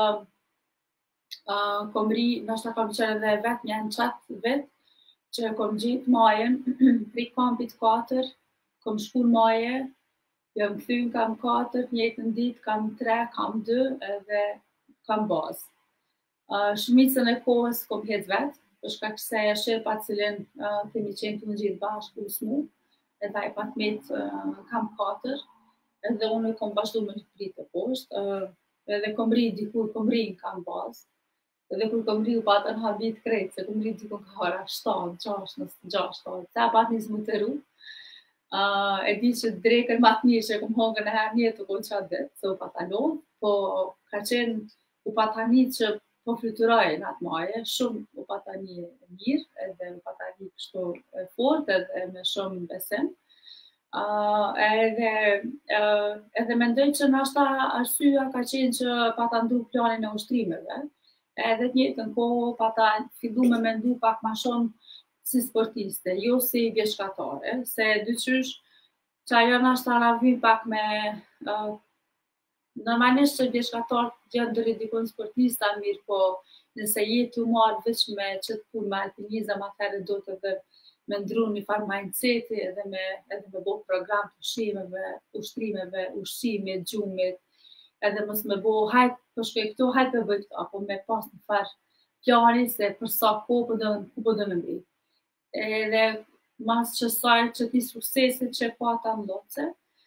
uh, kom ri, nashta kam qenë edhe vetmja në qatë vetë, që kom gjitë majën, pri kampit katër, kom shku në maje, jam kthyn kam katër, njëjtën ditë kam tre, kam dy, edhe kam bazë. Uh, shumicën e kohës kom het vetë, për shkak se sherpa cilin uh, kemi qenë të në gjithë bashkë mu, edhe ai patmet uh, kam katër, edhe unë kom bashkë me një pritë të poshtë, uh, edhe kom ri dikur, kom ri në kam bazë. Edhe kur kom rriu patën habit krejt, se kom rriu dikon ka ora shtatë, gjashtë, nësë gjashtë, ta pat një zmuteru. Uh, e di që drekën matë një që kom hongën e herë një të kon qatë dhe, se u patalon, po ka qenë u patani që po fluturaj në atë maje, shumë u patani mirë, edhe u patani kështu e fort, edhe me shumë besim. Uh, edhe, uh, edhe mendoj që nashta arsyeja ka qenë që pata ndru planin e ushtrimeve, edhe të njëjtën kohë pata fillu me mendu pak ma shumë si sportiste, jo si vjeshkatare, se dyqysh që ajo nashta na vyn pak me uh, normalisht që vjeshkatar gjatë dëri dikon sportista mirë, po nëse jetë u marrë veç me qëtë punë me alpinizëm, atëherë do të dhe me ndru një farë mindseti edhe me, edhe me bo program të ushqimeve, ushtrimeve, ushqimit, gjumit, edhe mos me bo hajt për shkoj këto, hajt për bëj këto, apo me pas një farë plani se për sa ko po dhe ku po dhe me mbi. Edhe mas që sajt që ti suksesit që pata në Lloce,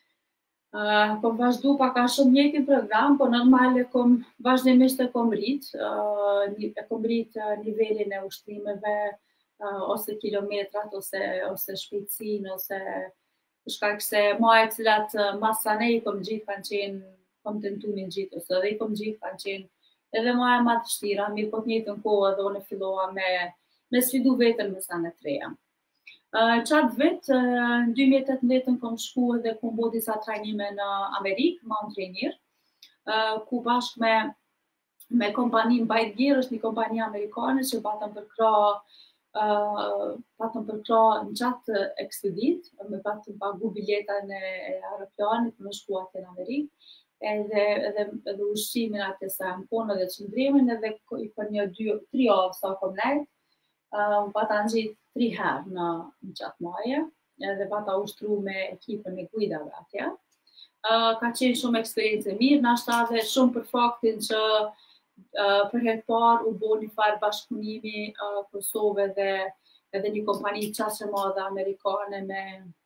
uh, kom vazhdu pak a shumë njëtin program, po normal e kom vazhdimisht e kom rrit, uh, e kom rrit uh, nivelin e ushtrimeve, uh, ose kilometrat, ose, ose shpejtësin, ose shkak se maja cilat uh, masane i kom gjitë kanë qenë kom tentu një gjitë, ose edhe i kom gjitë kanë qenë edhe maja ma të shtira, mirë po të njëjtën kohë edhe unë filloha me, me sfidu vetën me sa në treja. Uh, qatë vit, uh, në dy mijë e tetëmbëdhjetë kom shku edhe kom bo disa trajnime në Amerikë, Mount Rainier, uh, ku bashkë me, me kompanin Bite Gear, është një kompani amerikane që patëm përkra uh, patëm përkra në qatë ekspedit, me patëm pagu biletën e, e aeroplanit me shku atë në Amerikë, edhe, edhe, edhe ushqimin atë sa më konë edhe qëndrimin, edhe i për një dy, tri avë sa kom nejtë, uh, pata në gjithë tri herë në, në qatë maje, edhe pata ushtru me ekipën e guidave atje. Uh, ka qenë shumë eksperiencë e mirë, nashta edhe shumë për faktin që uh, për herë parë u bo një farë bashkëpunimi uh, Kosovë dhe edhe një kompani qaqe madhe amerikane me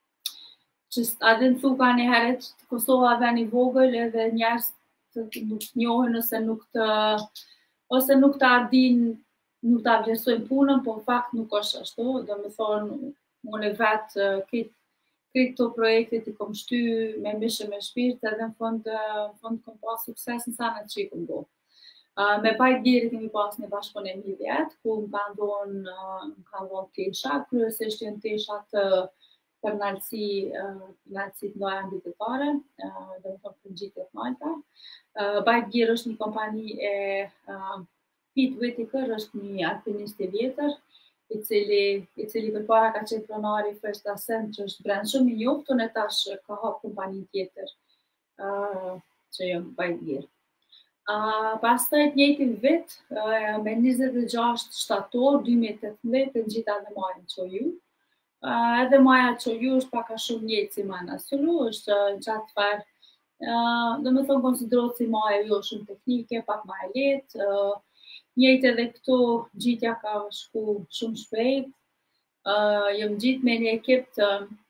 që a dhe në thuka një heret Kosova dhe një vogël edhe njerës të nuk njohen ose nuk të ose nuk të ardin, nuk të vlerësojnë punën, po në fakt nuk është ashtu, do me thonë, unë vetë këtë këtë këto projektet i kom shty me mishë me shpirt edhe në fund, në fund kom pas sukses në sanet që i kom bo. Uh, me Bajt Gjeri kemi pas një bashkëpunim një vjetë, ku më kanë dhonë uh, më kanë dhonë tesha, kryesisht janë tesha të për nalësi, uh, nalësi të ndoja mbitëtare, uh, dhe më thonë për gjitjet majta. Uh, Bajt Gjeri është një kompani e uh, Pete Whitaker, është një alpinist i vjetër, i cili, i cili për para ka qenë pronari First Ascent, që është brend shumë i njoftun e tash ka hap kompani tjetër, uh, që jo Bajt Gjeri. Uh, pastaj të njëjtin vit, uh, me njëzet e gjashtë shtator dy mijë e tetëmbëdhjetë në gjitha dhe Maja Çoju. Uh, edhe Maja Çoju është paka shumë njëjtë si Mana Sulu, është në uh, qatë farë, uh, dhe me thonë konsiderohet si Maja jo shumë teknike, pak ma e letë, uh, njëjtë edhe këtu gjitja ka shku shumë shpejt, uh, jëm gjitë me një ekip të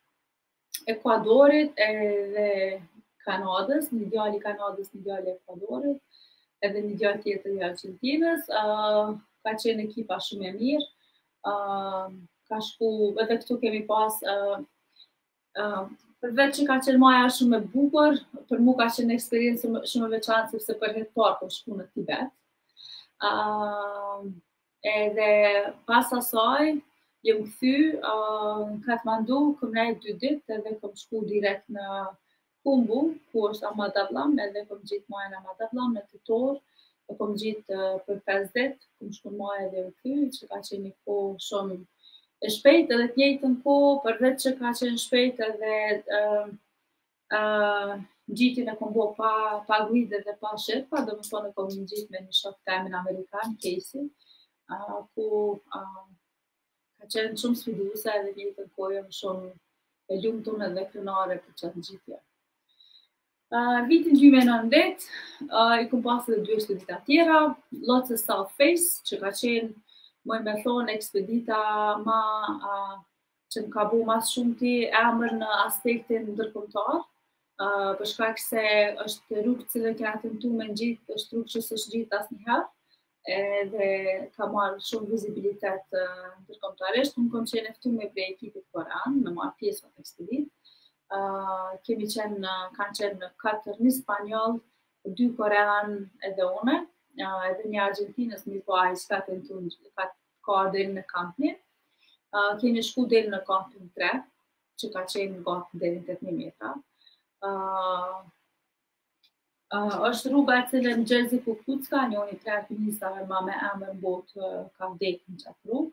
Ekuadorit edhe Kanadës, një djali Kanadës, një djali Ekuadorit, edhe një djali tjetër i Argentinës, uh, ka qenë ekipa shumë e mirë, uh, ka shku, edhe këtu kemi pas, uh, uh, përveç që ka qenë Maja shumë e bukur, për mu ka qenë eksperiencë shumë e veçantë sepse për herë parë po shku në Tibet. Uh, edhe pas asaj, jem kthy uh, në Katmandu, kom nejt dy ditë edhe kom shku direkt në Kumbu, ku është Ahmadablam, edhe kom gjitë Majën Ahmadablam në Titor, e kom gjitë uh, për pesë ditë, kom shku Maja dhe u kthy, që ka qenë një kohë shumë e shpejt edhe të njëjtën kohë, përveç që ka qenë shpejt edhe uh, uh, gjitjen e kom bo pa, pa guide dhe pa shirpa, dhe më thonë e kom gjitë me një shok temin Amerikan, Casey, uh, ku uh, ka qenë shumë sfiduese edhe njëjtën kohë jam shumë e lumtur edhe krenare për çatë gjitje. Uh, vitin dy mijë e nëntëdhjetë, uh, i kom pas edhe dy ekspedita tjera, Lhotse South Face, që ka qenë, më me thonë, ekspedita ma, uh, që më ka bu mas shumë ti emër në aspektin ndërkombëtar, uh, për shkak se është rrugë cilën kena tentu me ngjitë, është rrugë që s'është gjitë asnjëherë, edhe ka marrë shumë vizibilitet uh, ndërkombëtarisht. Unë kom qenë e ftuar prej ekipit korean, me marrë pjesë në ekspeditë. Uh, kemi qenë, kanë qenë katër, një spanjoll, dy korean edhe une, uh, edhe një Argentinës, mi po ai s'ka tentu ka ka deri në kampin. Uh, kemi shku deri në kampin tre, që ka qenë gati deri në tetëmijë metra. Uh, uh, është rruga e cilën Jerzy Kukucka, njëri prej alpinistave ma me emër në botë, uh, ka vdekur në qatë rrugë.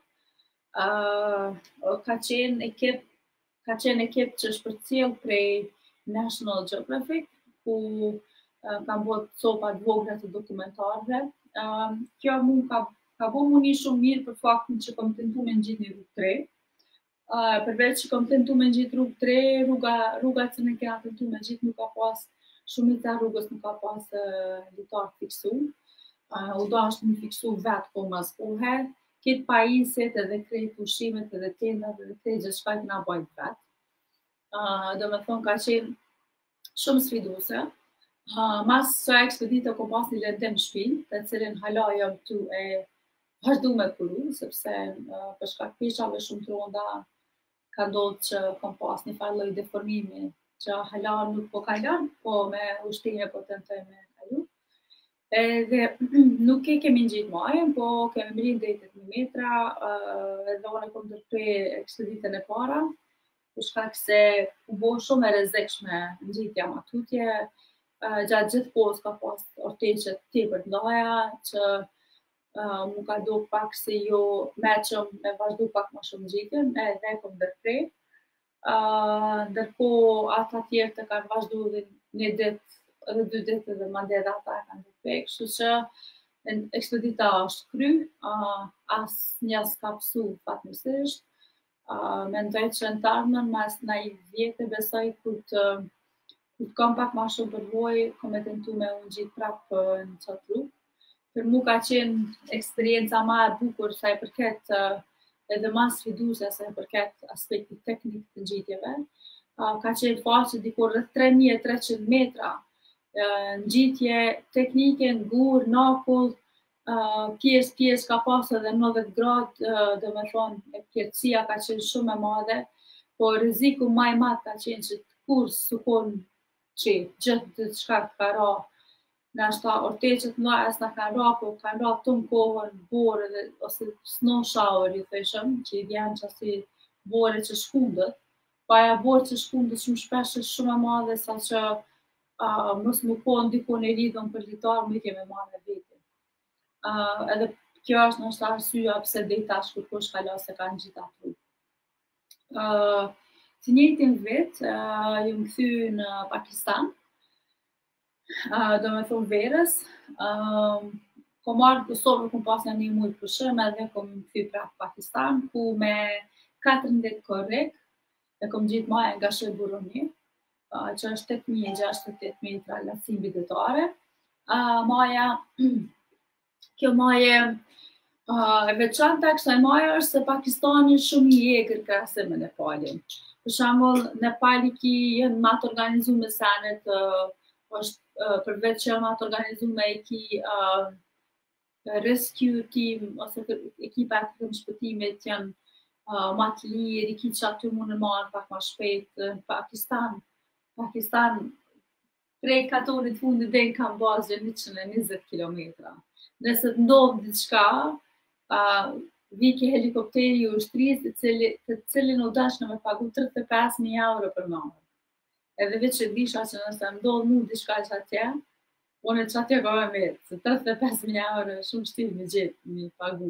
Uh, ka qenë ekip ka qenë ekip që është përcjell prej National Geographic, ku uh, kanë bërë copa të vogla të dokumentarëve. Uh, kjo mu ka ka bu mu një shumë mirë për faktin që kom tentu me ngjitë një rrugë tre. Uh, përveç që kom tentu me ngjitë rrugë tre, rruga rruga që ne kena tentu me ngjitë nuk ka pas shumica rrugës nuk ka pas uh, litar fiksu. Uh, u dashur të fiksu vetë po mas kohe. Këtë pajiset edhe krejt pushimet edhe tendat edhe krejt gjithë shka këna bajt vetë. Uh, do me thonë ka qenë shumë sfiduese. Uh, mas së ekspedita kom pas një lëndim shpinë, të cilin hala jam tu e vazhdu me kuru, sepse uh, për shkak peshave shumë të ronda ka ndodhë që kom pas një farë lloj deformimi që hala nuk po kalon, po me ushtime po tentoj me kalu. Edhe nuk e kemi ngjitë Majën, po kemi mrinë deri tetëmijë metra, uh, edhe unë kom ndërprej ekspeditën e para, për shkak se u bo shumë e rrezikshme ngjitja ma tutje, uh, gjatë gjithë kohës ka pas orteqe tepër të ndaja, që uh, mu ka do pak se jo meqëm me vazhdu pak ma shumë ngjitjen, edhe kom ndërprej. Uh, ndërkohë ata tjerë të kanë vazhdu dhe një ditë edhe dy ditë edhe mandej edhe ata e kanë ndërprej, kështu që ekspedita është kry, uh, asnjë s'ka psu fatmirësisht. Uh, mendoj që në të ardhmen mas njëzet vjetë besoj kur të Kur kam pak ma shumë përvojë, kam e tentu me u ngjit prap në qatë rrugë. Për mu ka qenë eksperienca ma e bukur sa i përket uh, edhe ma sfiduese sa i përket aspektit teknik të ngjitjeve. Uh, ka qenë faqe dikur rreth tre mijë e treqind metra uh, ngjitje teknike në gur, nakull, uh, pjesë pjesë ka pas edhe nëntëdhjetë gradë, uh, do me thonë pjerësia ka qenë shumë e madhe, po rreziku më i madh ka qenë që kur sukon që gjithë të shka ka ra, në ashta orteqet nga as në kanë ra, po kanë ra të në kohën, bore dhe, ose snow shower, ju thëshëm, që i vjen që asi bore që shkundët, pa e bore që shkundët shumë shpesh është shumë e madhe, sa që uh, mos më po ndikon e lidhën për litarë, më i keme madhe vete. Uh, edhe kjo është në ashta arsyeja pse dhe i tash kur kush kala se kanë gjitha të uh, Të njëjtin vit, uh, jëm kthy në Pakistan, uh, do me thonë verës, uh, kom marrë në Kosovë, kom pas në një mujë pushim, edhe kom kthy prapë Pakistan, ku me katërmbëdhjetë korrek, e kom gjitë maja nga Shëburoni, uh, që është tetë mijë e gjashtëdhjetë e tetë metra latësi mbidetare. Uh, maja, kjo maje, uh, e veçanta kësaj maje është se Pakistani shumë i egër krahasim me Nepalin. Për shembull, Nepali ki janë më të organizuar senet, uh, është uh, përveç që janë më të organizuar i ki uh, rescue team ose ekipa të shpëtimit janë uh, më të lirë, i ki që aty mund të marrë pak më shpejt. Në Pakistan, Pakistan prej katorit fundit deri në Kambazë njëqind e njëzet kilometra. Nëse të ndodh diçka, uh, viki helikopteri i ushtrisë, të cilin u dash në me pagu tridhjetë e pesë mijë euro për marrë. Edhe veç që disha që nëse ndodh mu diçka që atje, unë që atje ka me mirë, se tridhjetë e pesë mijë euro shumë shtirë me gjithë, me pagu.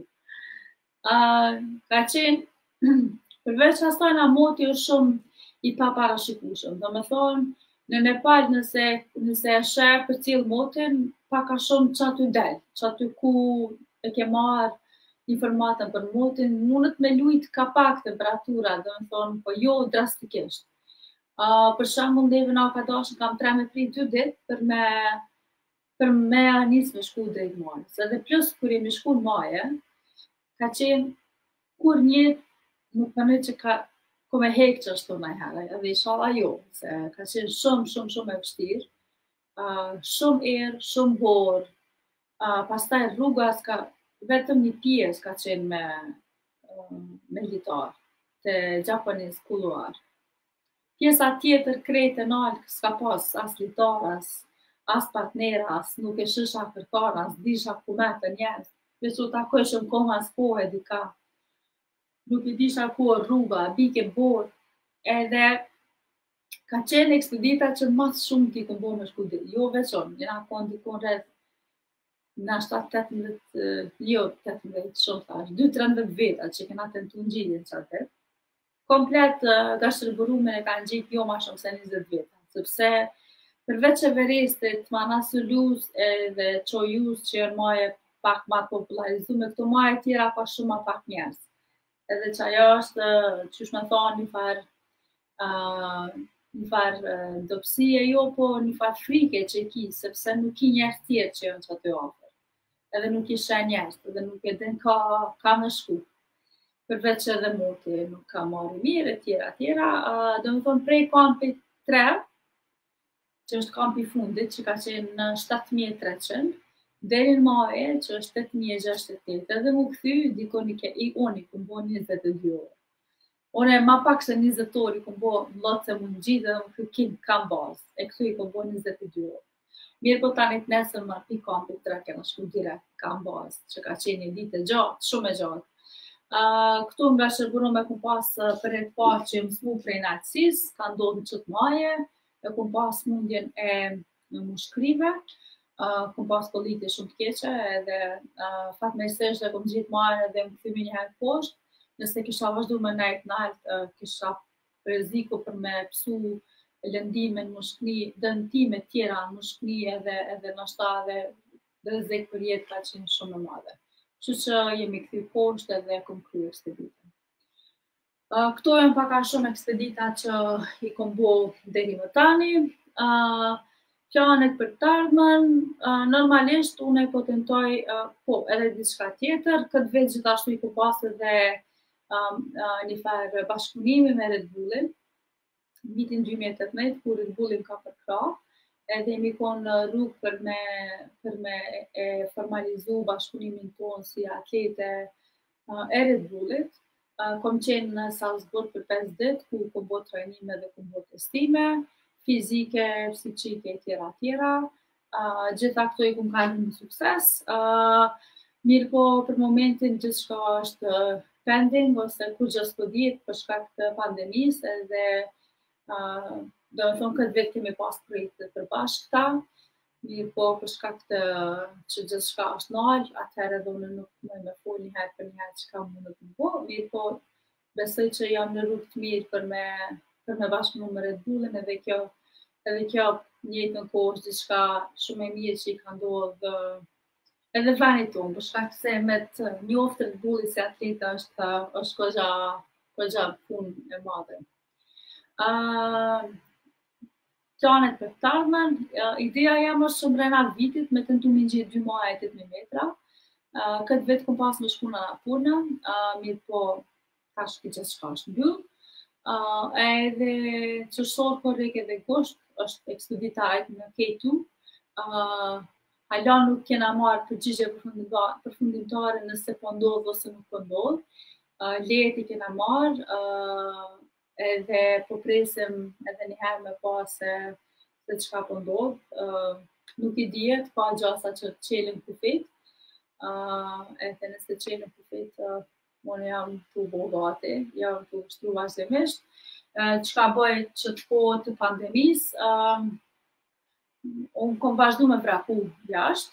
Uh, ka qenë, përveç asaj na moti është shumë i paparashikueshëm. Do me thonë, në Nepal nëse, nëse e sheh për cilë motin, paka shumë që aty del, që aty ku e ke marrë informatën për motin, mundet me lujt ka pak temperatura, do me thonë, po jo drastikisht. Uh, për shembull, ndeve na ka dashur kam tre me prit dy ditë për me për me nis me shku drejt malës. Edhe plus kur jemi shku në maje, ka qenë kur një nuk përnej që ka ku me hek që është të najherë, edhe inshallah jo, se ka qenë shumë, shumë, shumë e vështirë, uh, shumë erë, shumë borë, uh, pastaj rruga s'ka, vetëm një pjesë ka qenë me, uh, me litar, të Japanese couloir. Pjesa tjetër krejt e nalë s'ka pas as litar, as, as partnera, as nuk e shisha kërkar, as disha ku me të njerës, veç u takojshëm koma s'pohe dika. Nuk i disha ku rruga, bike borë, edhe ka qenë ekspedita që mas shumë ti këmë borë në shkudi, jo veçon, jena konë dikon rreth në shtatë-tetëmbëdhjetë, jo tetëmbëdhjetë shumë thash, dy tridhjetë veta që kena tentu ngjitjen qatë. Komplet nga shërburume e kanë gjitë jo ma shumë se njëzet veta, sepse përveç e verestit, Manaslu's edhe Choyus që janë maje pak ma popularizume, këto maje tjera ka shumë ma pak njerës. Edhe që ajo është, qysh me thonë, një farë uh, një farë uh, dopsie jo, po një farë frike që i ki, sepse nuk i njerës tjerë që janë që aty afer. Edhe nuk i shen njerës, edhe nuk e din ka, ka me shku. Përveç edhe moti nuk ka marrë mirë, e tjera, tjera. Uh, do më thonë prej kampit tre, që është kampi fundit, që ka qenë në shtatë mijë e treqind, deri në maje, që është tetë mijë e gjashtëdhjetë e tetë, edhe mu këthy, dikon i ke, i oni, ku më bo njëzet e dy orë. One ma pak se njëzet orë, i ku më bo lotë se më në gjithë, edhe më këthy kim kam bazë, e këthy i ku më bo njëzet e dy orë. Mirë po tani të nesër më pi kampit tre, kena shku direkt kam bazë, që ka qenë një ditë e gjatë, shumë e gjatë. Uh, këtu nga shërburume kum pas uh, për e të parë që më smu prej natësis, ka ndodhë qëtë maje, e kum pas mundjen e në mushkrive, uh, kum pas kolite shumë të keqe, edhe uh, fatmirësisht dhe kum gjitë maje dhe më këthymi një herë poshtë, nëse kisha vazhdu me nejt nalt, uh, kisha rreziku për me pësu lëndime në mushkri, dëntime tjera në mushkri edhe, edhe nështa dhe rrezik për jetë ka qenë shumë e madhe. Që që jemi këthy poshtë edhe kom kryu ekspeditën. Uh, këto janë paka shumë ekspedita që i kom bo deri më tani. Uh, planet për të ardhmen, uh, normalisht unë e po tentoj, uh, po, edhe diçka tjetër, këtë vit gjithashtu i po pas edhe um, uh, një farë bashkëpunimi me Red Bullin, vitin dy mijë e tetëmbëdhjetë, kur Red Bullin ka përkrah, edhe jemi konë në rrugë për me, për me e formalizu bashkëpunimin tonë si atlete uh, e Red Bullit. Uh, kom qenë në Salzburg për pesë ditë, ku kom bërë trajnime dhe kom bërë testime, fizike, psiqike e tjera tjera. Uh, gjitha këto i kom kalë në sukses. Uh, mirë po për momentin gjithçka është pending, ose kur gjë s'po dihet për shkak të pandemisë, edhe uh, do të thonë këtë vit kemi pas projekte të përbashkëta, mirë po për shkak të që gjithçka është nal, atëherë edhe unë nuk më me fol një herë për një herë çka mundet të bëj, mirë po besoj që jam në rrugë të mirë për me për me bashkëpunu me Red Bullin, edhe kjo edhe kjo njëjtën kohë është diçka shumë e mirë që i ka ndodhur edhe venit tonë, për shkak se me të njoft Red Bulli si atleta është është goxha goxha punë e madhe. Uh, planet për të ardhmen, uh, ideja jam është që mbrena vitit me tentu me gjetë dy muaj e tetëmbëdhjetë metra. Uh, këtë vit kom pas me shku në Annapurna, uh, mirë po tash që gjithçka është mbyll. Uh, edhe qershor, korrik edhe gusht është ekspedita në K two. Uh, hala nuk kena marrë përgjigje përfundimtare nëse po ndodh ose nuk po ndodh. Uh, Lejet i kena marrë, uh, edhe po presim edhe një herë me pa se se çka po ndodh. Uh, nuk i dihet, pa gjasa që çelin kufit. Uh, edhe nëse çelin kufit, uh, unë jam të bo gati, jam të shtru vazhdimisht. Uh, çka bëj që të kohë të pandemisë, uh, unë kom vazhdu me vrapu jashtë,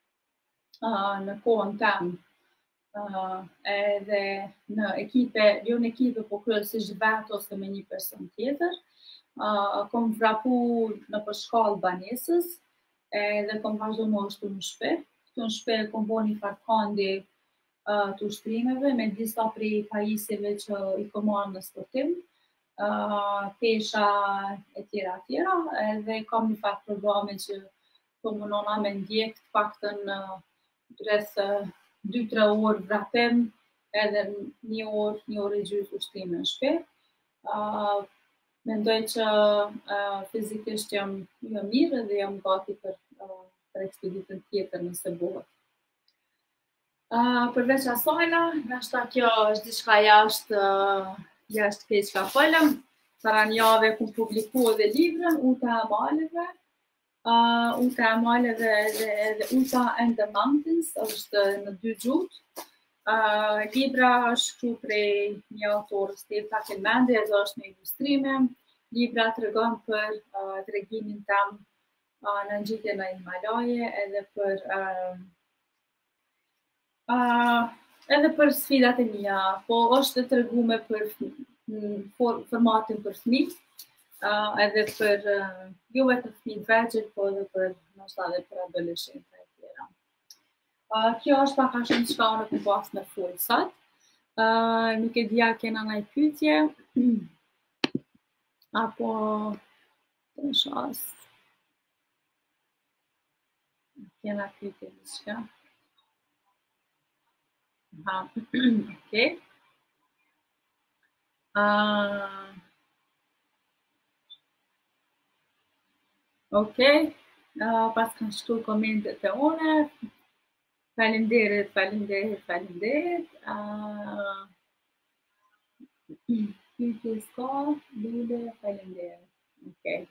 uh, në kohën temë. Uh, edhe në ekipe, jo në ekipe, po kryesisht vet ose me një person tjetër. Uh, kom vrapu në për shkallë banesës, edhe kom vazhdu më ushtu në shpe. Këtu në shpe kom bo një farkandi uh, të ushtrimeve me disa prej pajisjeve që i kom marrë në sportim, uh, pesha e tjera tjera, edhe kam një fakt programe që po munona me ndjek të paktën uh, rreth uh, dy tre orë vrapim, edhe një orë, një orë e gjysmë ushtrime në shtëpi. Uh, mendoj që uh, fizikisht jam jo mirë dhe jam gati për, uh, për ekspeditën tjetër nëse bëhet. Uh, përveç asajna, nashta kjo është diçka jashtë uh, jashtë kësaj çka folëm. Para një jave ku publiku edhe librën Uta e Maleve. Uh, Uta e Maleve dhe, dhe Uta and the Mountains, është në dy gjuhë. Uh, libra është shkruar prej një autorës Stefta Kelmendi, edhe është në ilustrime. Libra tregon për uh, tregimin tam uh, në ngjitje në Himalaje, edhe për uh, uh, edhe për sfidat e mia, po është treguar për for, formatin për fëmijë. Uh, edhe për uh, jo vetëm fëmijë vegjël, po edhe për ndoshta edhe për adoleshentë e tjera. Uh, kjo është pak a shumë çka unë kam pas me fol sot. Uh, nuk e dia kena ndonjë pyetje. Apo të shas. Kena pyetje diçka. Ha, okay. Uh, Okej, okay. uh, pas kanë shkruar komentet e une. Faleminderit, faleminderit, faleminderit. Uh, Pyetje s'ka, Lule, faleminderit. Okej. Okay.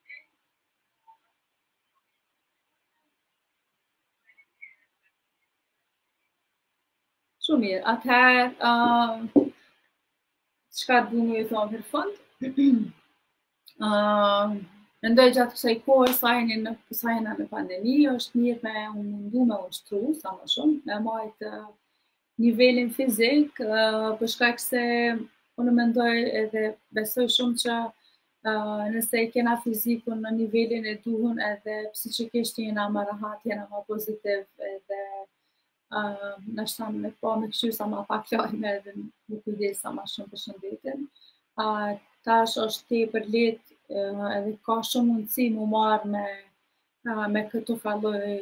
Shumë mirë. Atëherë, uh, çka du më ju thonë për fund? uh, Mendoj gjatë kësaj kohë, sajnë në sajna në pandemi, është mirë me u mundu me ushtru sa më shumë, me majtë uh, nivelin fizik, uh, për shkak se unë mendoj edhe besoj shumë që uh, nëse i kena fizikun në nivelin e duhur, edhe psiqikisht jena më rahat, jena më pozitiv, edhe uh, nashta me po me kështu sa më pak lajme edhe më kujdes sa më shumë për shëndetin. Uh, tash është tepër lehtë edhe ka shumë mundësi mu marrë me, me këto falloj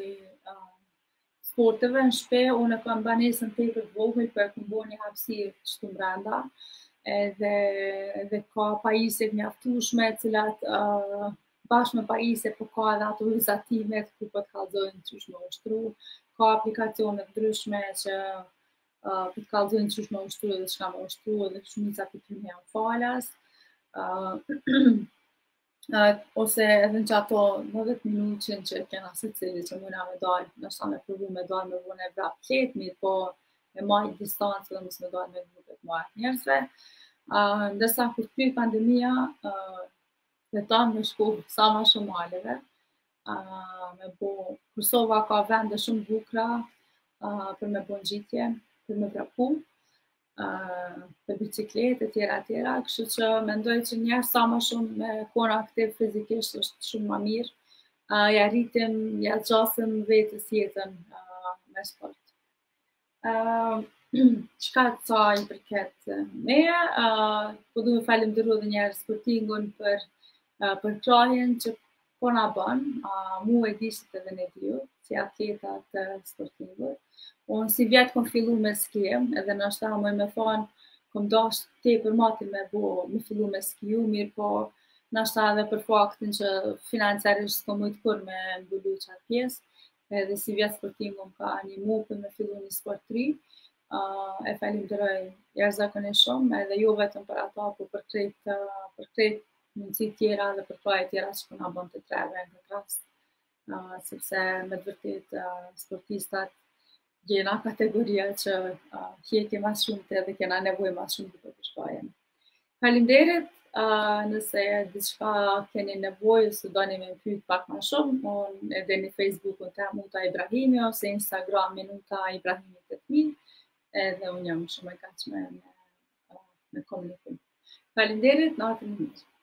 sporteve në shpe. Unë kam banesën tepër vogël, për të bo një hapësirë kështu brenda, edhe, edhe ka pajisje të mjaftueshme, të cilat uh, bashkë me pajisje po ka edhe ato vizatimet ku po të kallëzojnë qysh me ushtru, ka aplikacione të ndryshme që uh, po të kallëzojnë qysh me ushtru edhe çka me ushtru, edhe shumica pyetje janë falas. Uh, Uh, ose edhe në që ato nëdhjetë minutin që kena secili që muna me dalë, nështë me provu me dalë me vune vrap qetë, mirë po me majtë distancë dhe mos me dalë me grupet majtë njerëzve. Uh, ndërsa kur ty pandemia, uh, dhe tanë me shku sa ma shumë maleve, uh, me bo, Kosova ka vende shumë bukra uh, për me bo ngjitje, për me vrapu, Uh, për bicikletë e tjera tjera, kështu që mendoj që njerë sa më shumë me kona aktiv fizikisht është shumë më mirë, uh, ja rritim, ja gjasëm vetës jetën uh, me sport. Uh, Qka të ca i përket me, uh, po du me falenderu dhe njerë sportingun për, uh, për krahjen që po na bën, uh, mu e dishit edhe ne dio, si atletat të sportingut. Unë si vjetë kom fillu me skijem, edhe në ashta moj me thonë, kom dash te për mati me bo, me fillu me skiju, mirë po në ashta edhe për faktin që financiarisht s'kom mujtë kur me mbullu qatë pjesë, edhe si vjetë sportingun ka animu për me fillu një sport tri, uh, e falenderoj jashtëzakonisht shumë, edhe jo vetëm për ata, po për krejt, uh, për krejt mundësi tjera dhe për kraje tjera që përna bën të treve në këtë rast, uh, sepse me të vërtet uh, sportistat gjena kategoria që uh, hjeki mas shumë të edhe kena nevoj mas shumë të përshkajen. Faleminderit, uh, nëse diçka keni nevoj, ose doni me pyet pak ma shumë, unë edhe në Facebook-un të Muta Ibrahimi, ose Instagram Minuta Ibrahimi të të mi, edhe unë jam shumë e kaqme me, me komunikim. Faleminderit, natën e mirë.